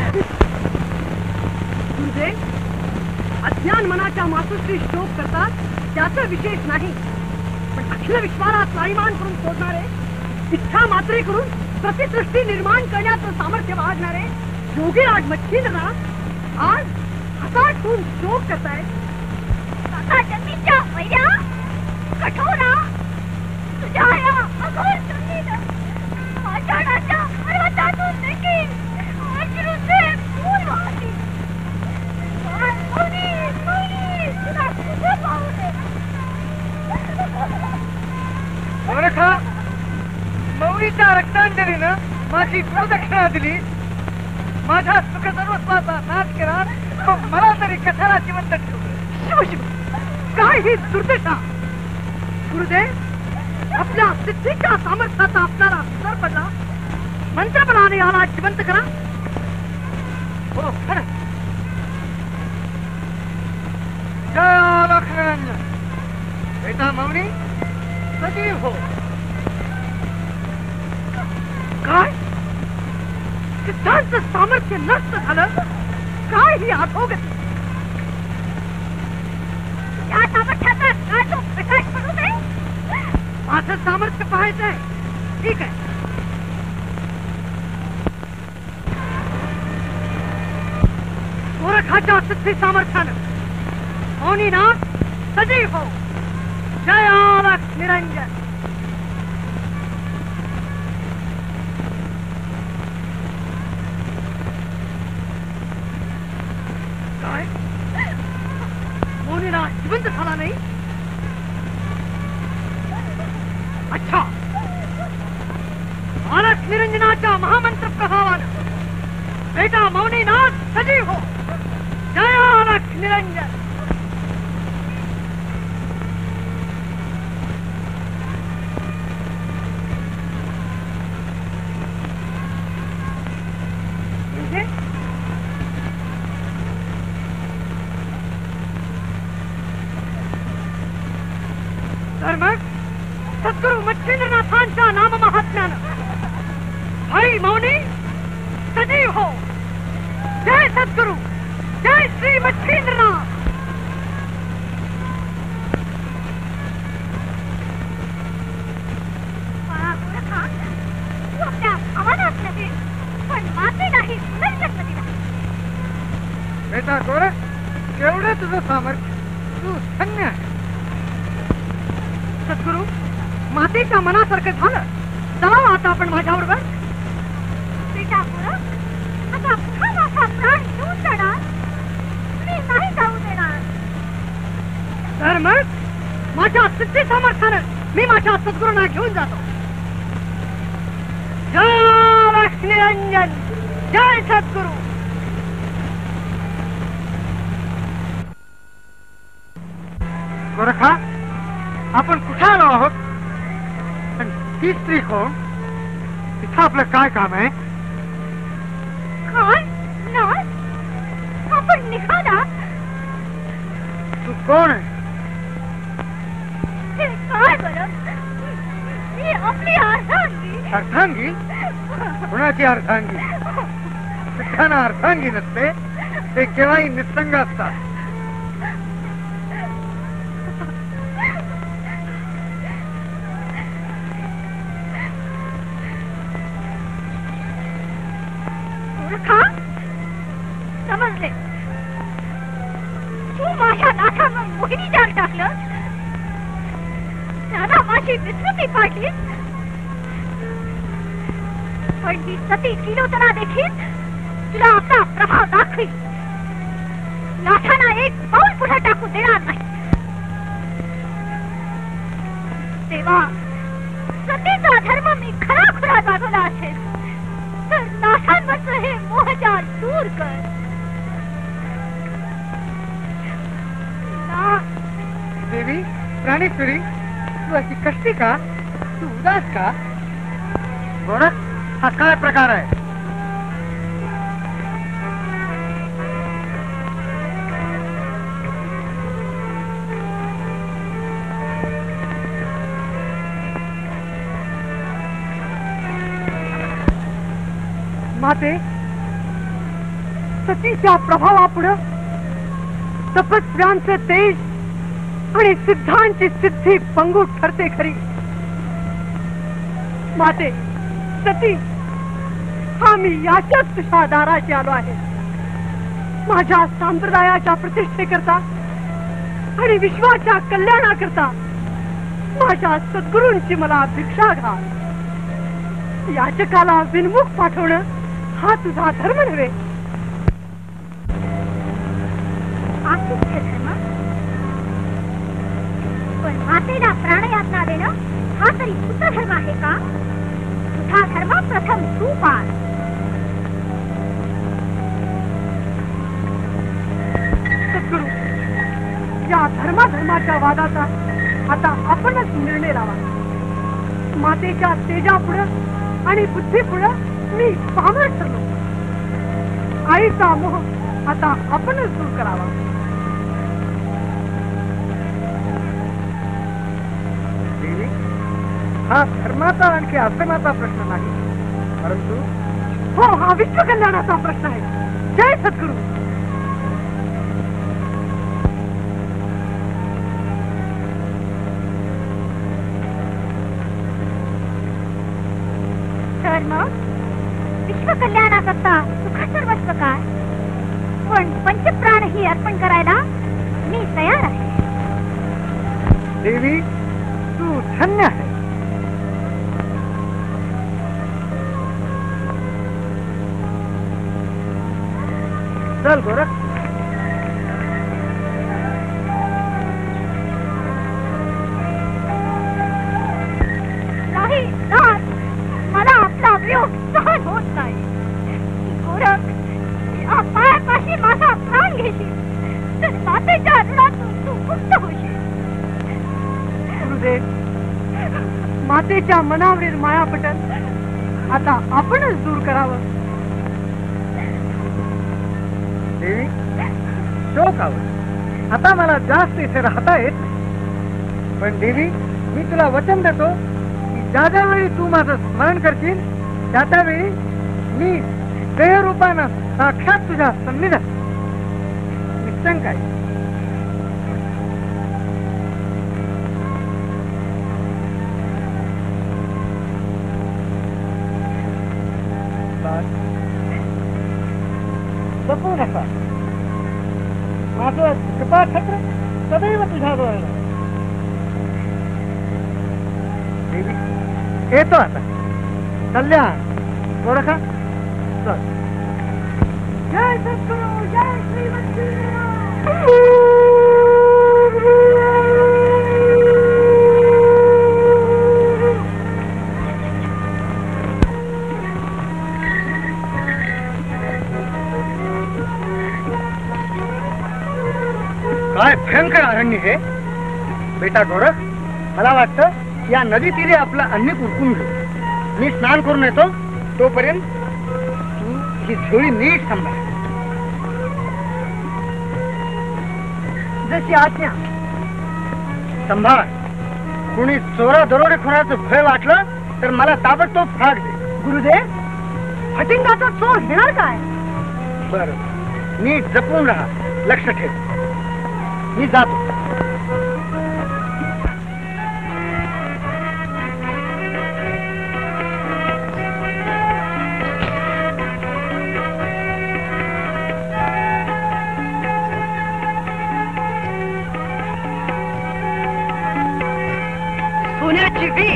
तुझे अज्ञान मनाच्या मातुश्री शोक करतात त्याचं विशेष नाही पण अखिल विश्वाला स्वाभिमान करून सोडणारे इच्छा मात्रे करून प्रतिसृष्टी निर्माण करण्याचं सामर्थ्य बाळगणारे योगीराज मच्छिंद्रनाथ आज हताश होऊन शोक करतायत जन्मीच्या वैर्या कठोरा तुझ्या या अघोर जमिनीनं आषाढाच्या पर्वतातून देखील अश्रूचे पूल वाहतील. मौनी मौनी तुला तुझं पाहू दे. गोरखा मौनीच्या रक्तांजलीनं माझी प्रदक्षिणा दिली माझ्या सुख सर्वस्वाचा नाश केला मला तरी कशाला जिवंत ठेवलं. शिव शिव काय ही दुर्दशा. गुरुदेव आपल्या सिद्धीच्या सामर्थ्याचा आपल्याला विसर पडला मंत्रबलाने याला जिवंत करा. हो खरं. जय लक्ष्मीरंजन बेटा मौनी सजीव हो. काय सिद्धांत सामर्थ्य नष्ट झालं काय ही अधोगती. या सामर्थ्याचा काय तो प्रकाश पडू दे. माझं सामर्थ्य पाहायचंय. ठीक आहे गोरखाच्या सिद्धी सामर्थ्यानं मौनीनाथ सजीव हो. जय गोरख निरंजन. काय मौनीनाथ जिवंत झाला नाही. अच्छा गोरख निरंजनाच्या महामंत्र प्रभावानं बेटा मौनीनाथ सजीव हो. जय गोरख निरंजन. तर मग सद्गुरू मच्छिंद्रनाथांच्या नाम महात्म्यानं भाई मौनी सजीव हो. जय सद्गुरू, जय श्री मच्छिंद्रनाथ. तू आपल्या आवाजात नव्हे पण मातेलाही पुनर्जन्म दिला. बेटा गोरख, केवढं तुझं सामर्थ्य, तू धन्य आहे. सद्गुरू, मातेच्या मनासारखं झालं. जाऊ आता आपण माझ्याबरोबर. बेटा गोरख, आता पुन्हा माझा प्राण घेऊन जाणार. मी नाही जाऊ देणार. तर मग माझ्या सिद्धी सामर्थ्यानं मी माझ्या सद्गुरूंना घेऊन जातो. जय लक्ष्मीरंजन, जय सद्गुरू. गोरखा, आपण कुठे आलो आहोत? ही स्त्री कोण? इथं आपलं काय काम आहे? काय नाही, आपण निघाला. तू कोण आहे? हे काय बरं, मी आपली अर्धांगी. अर्धांगी? कुणाची अर्धांगी? सिद्धांना अर्धांगी नसते, ते केव्हाही निसंग असतात. समजले, तू माझ्या नाथांवर मोहिनी जाल टाकलं, त्याला माझी विस्मृती पाडली. पण ही सती किलोतना देखील तुला आपला प्रभाव दाखवी. नाथांना एक पाऊल पुढे टाकू देणार नाही. तेव्हा सतीचा धर्म मी खरा खुरा जागवला असेल तर नाथांवरचं हे मोहजाल दूर कर. देवी, प्राणेश्वरी, तू अशी कष्टी का? तू उदास का? गोरख, हा काय प्रकार आहे? माते, सतीच्या प्रभावापुढं तपस्व्यांचे तेज आणि सिद्धांची सिद्धी पंगू ठरते खरी. माते सती, हा मी याच्याच तुझ्या दाराशी आलो आहे. माझ्या संप्रदायाच्या प्रतिष्ठेकरता आणि विश्वाच्या कल्याणाकरता माझ्या सद्गुरूंची मला भिक्षा घाल. याचकाला विनमुख पाठवणं हा तुझा धर्म नव्हे. आतिथ्य धर्म, पण मातेला प्राणयातना देणं हा तरी तुझा धर्म आहे का? तुझा धर्म प्रथम तू पाळ. सद्गुरू, या धर्माधर्माच्या वादाचा आता आपणच निर्णय लावा. मातेच्या तेजापुढं आणि बुद्धीपुढं मी पामर ठरलो. आईचा मोह आता आपणच दूर करावा. देवी, हा धर्माचा आणखी आश्रमाचा प्रश्न नाही, परंतु हो, हा विश्व कल्याणाचा प्रश्न आहे. जय सद्गुरू. धर्म विश्व कल्याणाकरता सुख सर्वस्व काय, पण पंचप्राण ही अर्पण करायला मी तयार आहे. देवी, तू धन्य आहे. चल गोरख. नाही नाथ, मला आपला वियोग सहन होत नाही. गोरख, या पायापाशी माझा प्राण घेशील तर मातेच्या ऋणातून तू मुक्त होशील. गुरुदेव, मातेच्या मनावरील मायापटन आता आपणच दूर करावं. देवी, शोक आवर. आता मला जास्त इथे राहता येत, पण देवी मी तुला वचन देतो की ज्या ज्यावेळी तू माझं स्मरण करशील त्या त्यावेळी मी देहरूपानं साक्षात तुझ्या सन्निधान निश्चंक आहे. जपू नका माझं कृपाछत्र सदैव तुझ्याजवळ आहे. येतो आता. कल्याण गोरखा चल. जय सद्गुरु जय श्री मच्छिंद्रनाथ. काय भयंकर अरण्य हे बेटा गोरख. मला वाटतं या नदी तीरे आपलं अन्न उरकून घेऊ. मी स्नान करून येतो. तोपर्यंत तू ही झोळी नीट सांभाळ. जशी आज्ञा. सांभाळ. कुणी चोरा दरोडेखोराचं भय वाटलं तर मला ताबडतोब फाग दे. गुरुदेव फटिंगाचा चोर घेणार काय? बर नीट जपून राहा. लक्ष ठेव. मी जातो. सोन्याची वीट.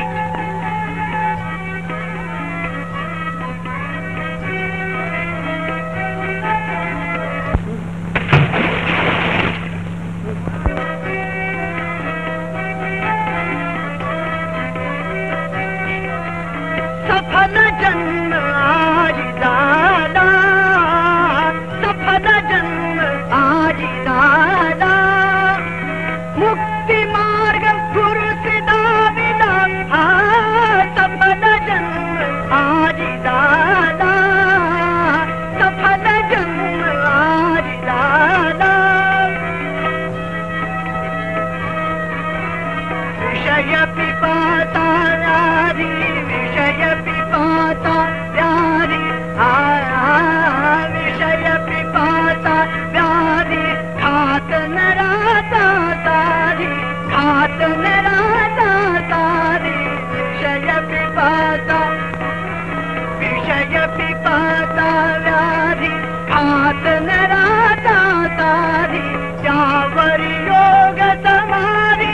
सफल जन्म आज झाला. सफल जन्म आज झाला. मुक्ती मार्ग पुरुष दाविला. हा सफल जन्म आज झाला. सफल जन्म आज झाला. विषय पिपाता व्याधी. विषय पिपाता व्याधी. विषय पिपाता व्याधी. खात नराता साधी. खात नराता साधी. विषय पिपाता. विषय पिपाता व्याधी. खात नराता साधी. त्यावर योग समाधी.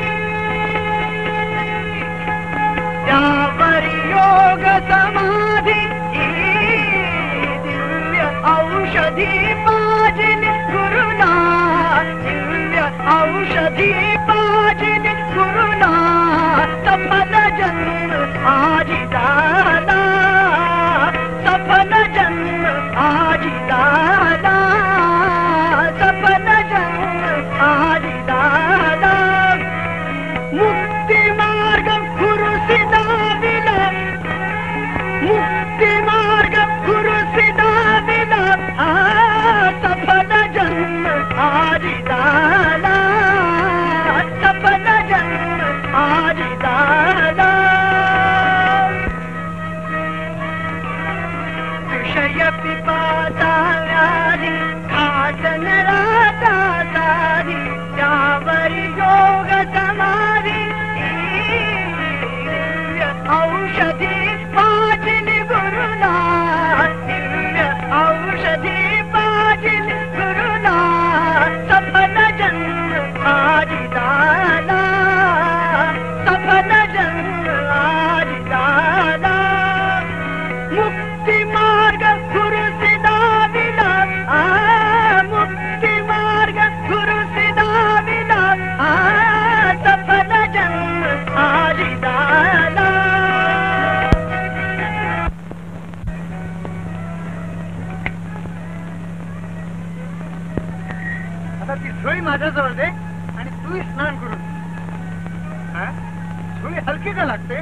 त्यावर योग समाधी. दिव्य औषधी पाजिल गुरुना. दिव्य औषधी पाजिल गुरुना. सफल जन्म आज झाला. सफल जन्म आज झाला. सफल जन्म आज झाला. मुक्ती मार्ग पुरुष दाविला. मुक्ती मार्ग पुरुष दाविला. सफल जन्म आज झाला. सफल जन्म आज झाला. विषय पिपाता व्याधी. खात नराता साधी. त्यावर योग समाधी. औषधी पाजिल गुरुना. दिव्य औषधी पाजिल गुरुना. सफल जन्म आज झाला. सफल जन्म आज झाला. मुक्ती मार्ग पुरुष दाविला. मुक्ती मार्ग पुरुष दाविला. सफल जन्म आज झाला. आता ती झोळी माझ्याजवळ दे आणि तूही स्नान करून. हा? झोळी हलकी का लागते?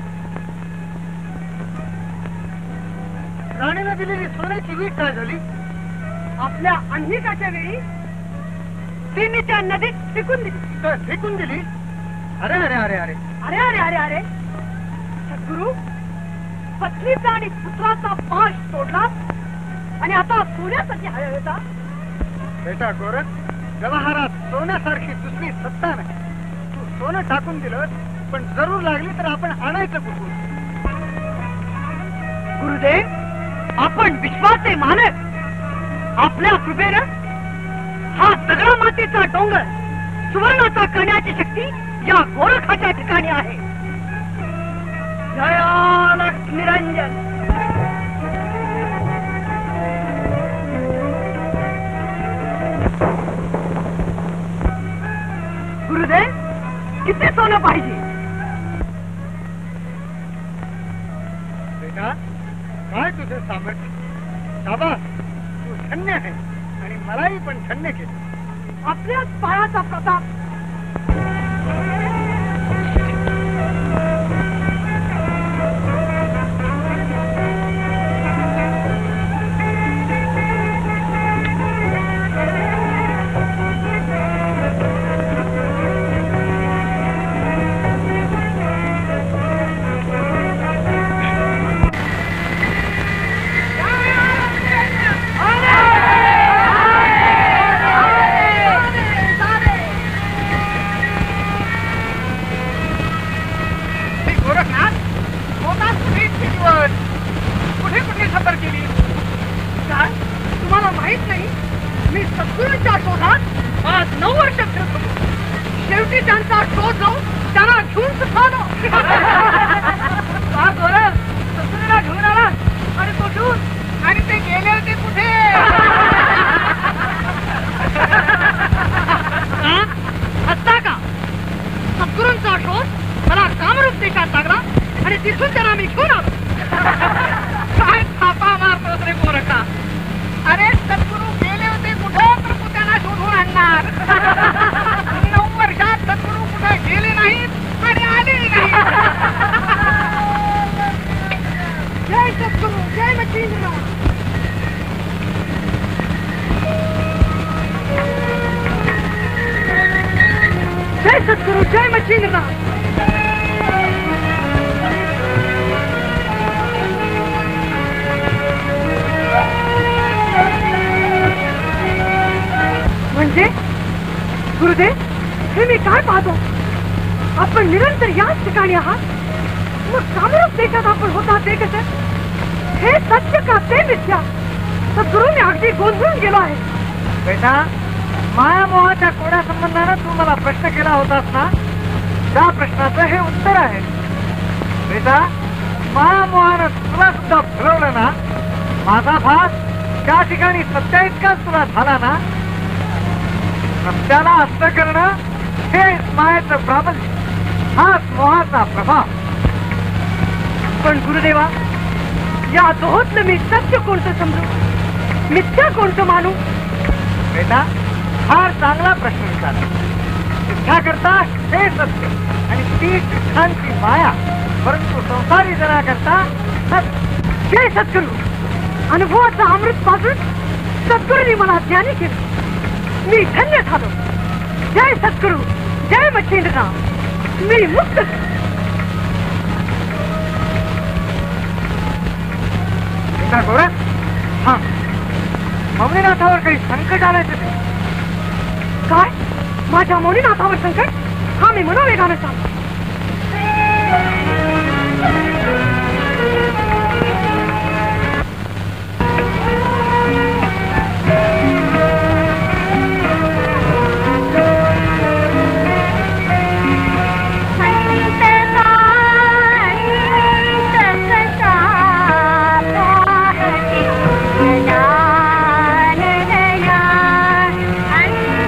राणीने दिलेली सोन्याची वीट काय झाली? आपल्या अन्निकाच्या वेळी तिने त्या नदीत फेकून दिली. तर फेकून दिली? अरे अरे अरे अरे अरे अरे अरे अरे सद्गुरू, पत्नीचा आणि पुत्राचा पाश तोडला आणि आता सोन्यासाठी हवे होता. बेटा गोरख, व्यवहारात सोन्यासारखी दुसरी सत्ता नाही. तू सोनं टाकून दिलं, पण जरूर लागली तर आपण आणायचं कुठून? गुरुदेव, आपण विश्वाचे मानक. आपल्या कृपेनं हा दगडा मातीचा डोंगर सुवर्णाचा करण्याची शक्ती या गोरखाच्या ठिकाणी आहे. जयालक्ष निरंजन. गुरुदेव, किती सोनं पाहिजे? बेटा, काय तुझे सामर्थ्य! शाबास, तू धन्य आहे आणि मलाही पण धन्य केलं. आपल्याच पायाचा प्रताप. जय सद्गुरु, जय मच्छिंद्रनाथ. म्हणजे गुरुदेव, हे मी काय पाहतो? आपण निरंतर याच ठिकाणी आहात. मग कामरूप देशात आपण होता ते कसं? हे सत्य का ते मिथ्या? सद्गुरू, मी अगदी गोंधळून गेलो आहे. बेटा, मायामोहाच्या कोड्या संबंधानं तू मला प्रश्न केला होतास ना, त्या प्रश्नाचं हे उत्तर आहे. बेटा, मायामोहानं तुला सुद्धा फिरवलं ना. माझा भास त्या ठिकाणी सत्या इतकाच तुला झाला ना. सत्याला असं करणं हे मायाचं प्राबल्य, हाच मोहाचा प्रभाव. पण गुरुदेवा, या दोहोतलं मी सत्य कोणतं समजू, मिथ्या कोणतं मानू? बेटा, फार चांगला प्रश्न विचारला. सिद्धा करता हे सत्य आणि ती सिद्धांची माया, परंतु संसारी जना करता सत्य. जय सद्गुरू, अनुभवाचा अमृत पाजून सद्गुरूंनी मला ज्ञानी केलं. मी धन्य झालो. जय सद्गुरू, जय मच्छिंद्रनाथ. मी मुक्त. बेटा गोरख, हा मौनीनाथावर काही संकट आल्याचे ते. काय? माझ्या मौनीनाथावर संकट? हा मी मनोवेगाने सांगतो.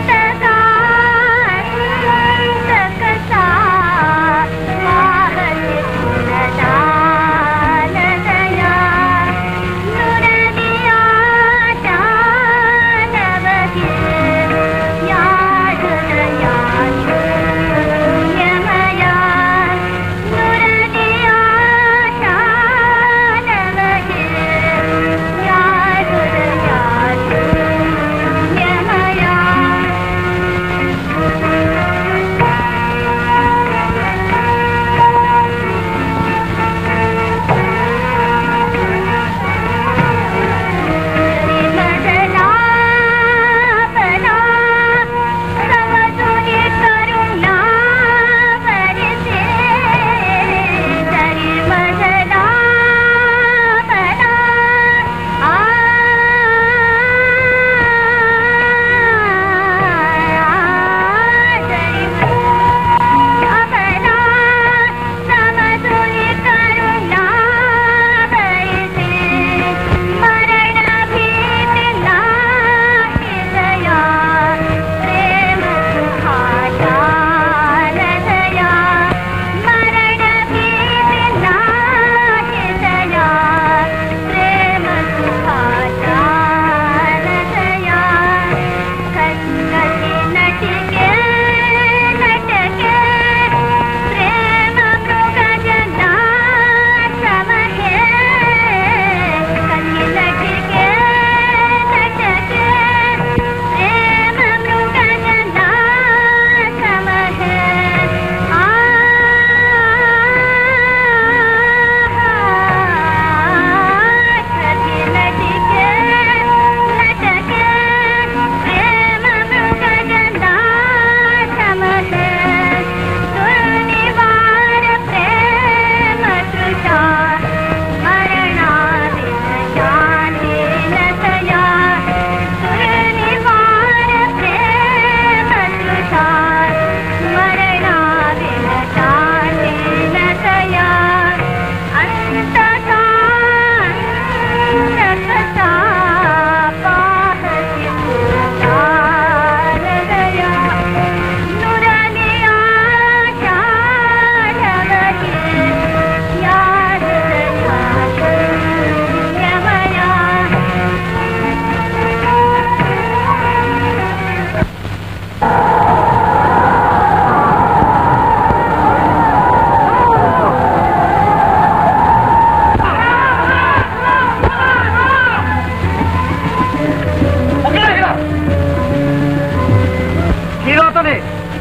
अंत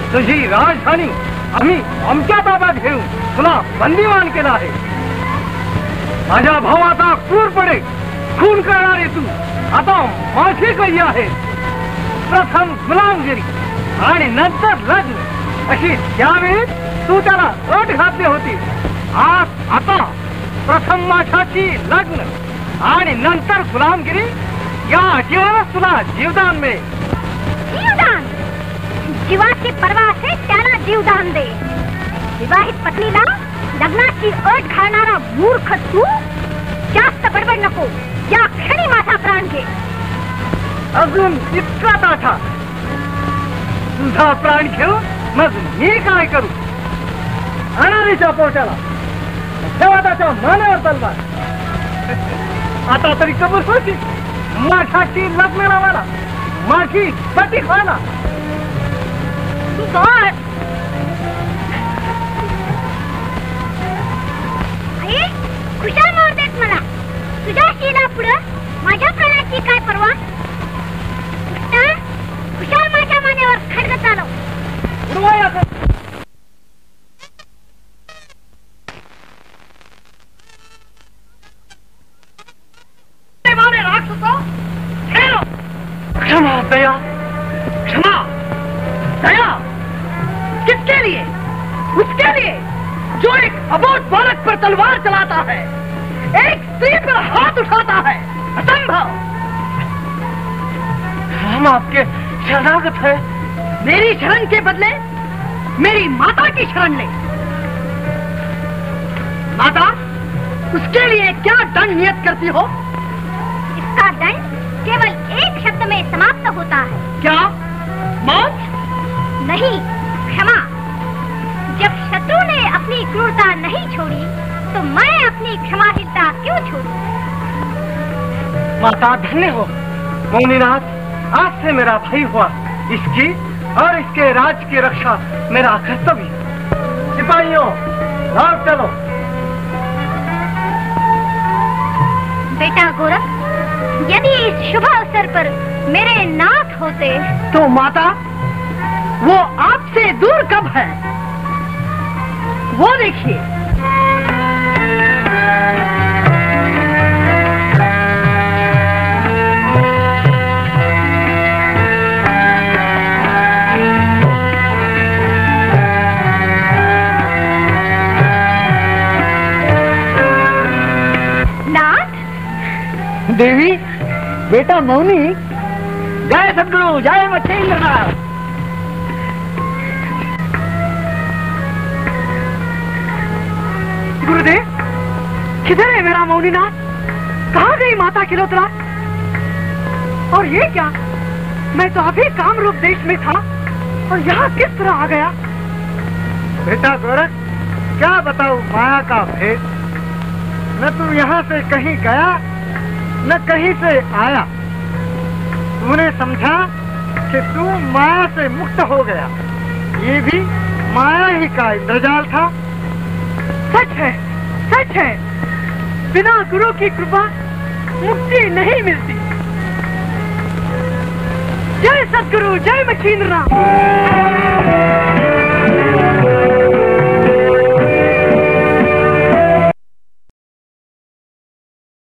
तुझी राजधानी आम्ही आमच्या ताब्यात घेऊन तुला बंदीवान केला आहे. माझ्या भावाचा क्रूरपणे खून करणारे तू आता माझी कधी आहे. प्रथम गुलामगिरी आणि नंतर लग्न अशी त्यावेळी तू त्याला अट घातली होती. आज आता प्रथम माझ्याशी लग्न आणि नंतर गुलामगिरी या अटीवरच तुला जीवदान मिळेल. जीवदान? जीवाची पर्वा असेल त्याला जीवदान दे. विवाहित पत्नीला लग्नाची अट घालणारा मूर्ख तू. जास्त बडबड नको. या क्षणी माझा प्राण घे. अजून इतका ताठा? तुझा प्राण घेऊ मग मी काय करू? अनारीच्या पोटाला तेव्हा त्याच्या मानेवर तलवार. आता तरी कबूल होती माझ्याशी लग्न लावायला, माझी पती व्हायला. खुशाल मोर देत मला. तुझ्या शीला पुढं माझ्या प्राणाची काय परवा? खुशाल माझ्या मानेवर खडग चालव. क्षमा दया, क्षमा दया किसके लिए? उसके लिए जो एक अबोध बालक पर तलवार चलाता है, एक स्त्री पर हाथ उठाता है. असंभव. हम आपके शरणागत है. मेरी शरण के बदले मेरी माता की शरण ले. माता, उसके लिए क्या दंड नियत करती हो? इसका दंड केवल एक शब्द में समाप्त होता है. क्या? मौत? नहीं, क्षमा. जब शत्रु ने अपनी क्रूरता नहीं छोड़ी तो मैं अपनी क्षमाशीलता क्यों छोड़ूं? माता धन्य हो. मौनीनाथ आज से मेरा भाई हुआ. इसकी और इसके राज की रक्षा मेरा कर्तव्य. सिपाहियों लौट चलो. बेटा गोरख, यदि इस शुभ अवसर पर मेरे नाथ होते तो माता वो आपसे दूर कब है? वो देखिए. देवी, बेटा मौनी. जय सद्गुरु, जय मच्छिंद्रनाथ. गुरुदेव, किधर है मेरा मौनीनाथ? कहाँ गई माता किलोत्रा? और ये क्या? मैं तो अभी कामरूप देश में था और यहाँ किस तरह आ गया? बेटा गोरख, क्या बताऊं माया का भेद. न तू यहाँ से कहीं गया न कहीं से आया. तूने समझा कि तू माया से मुक्त हो गया. ये भी माया ही का इंद्रजाल था. सच है, सच है. बिना गुरु की कृपा मुक्ति नहीं मिलती. जय सद्गुरु, जय मच्छिंद्रनाथ.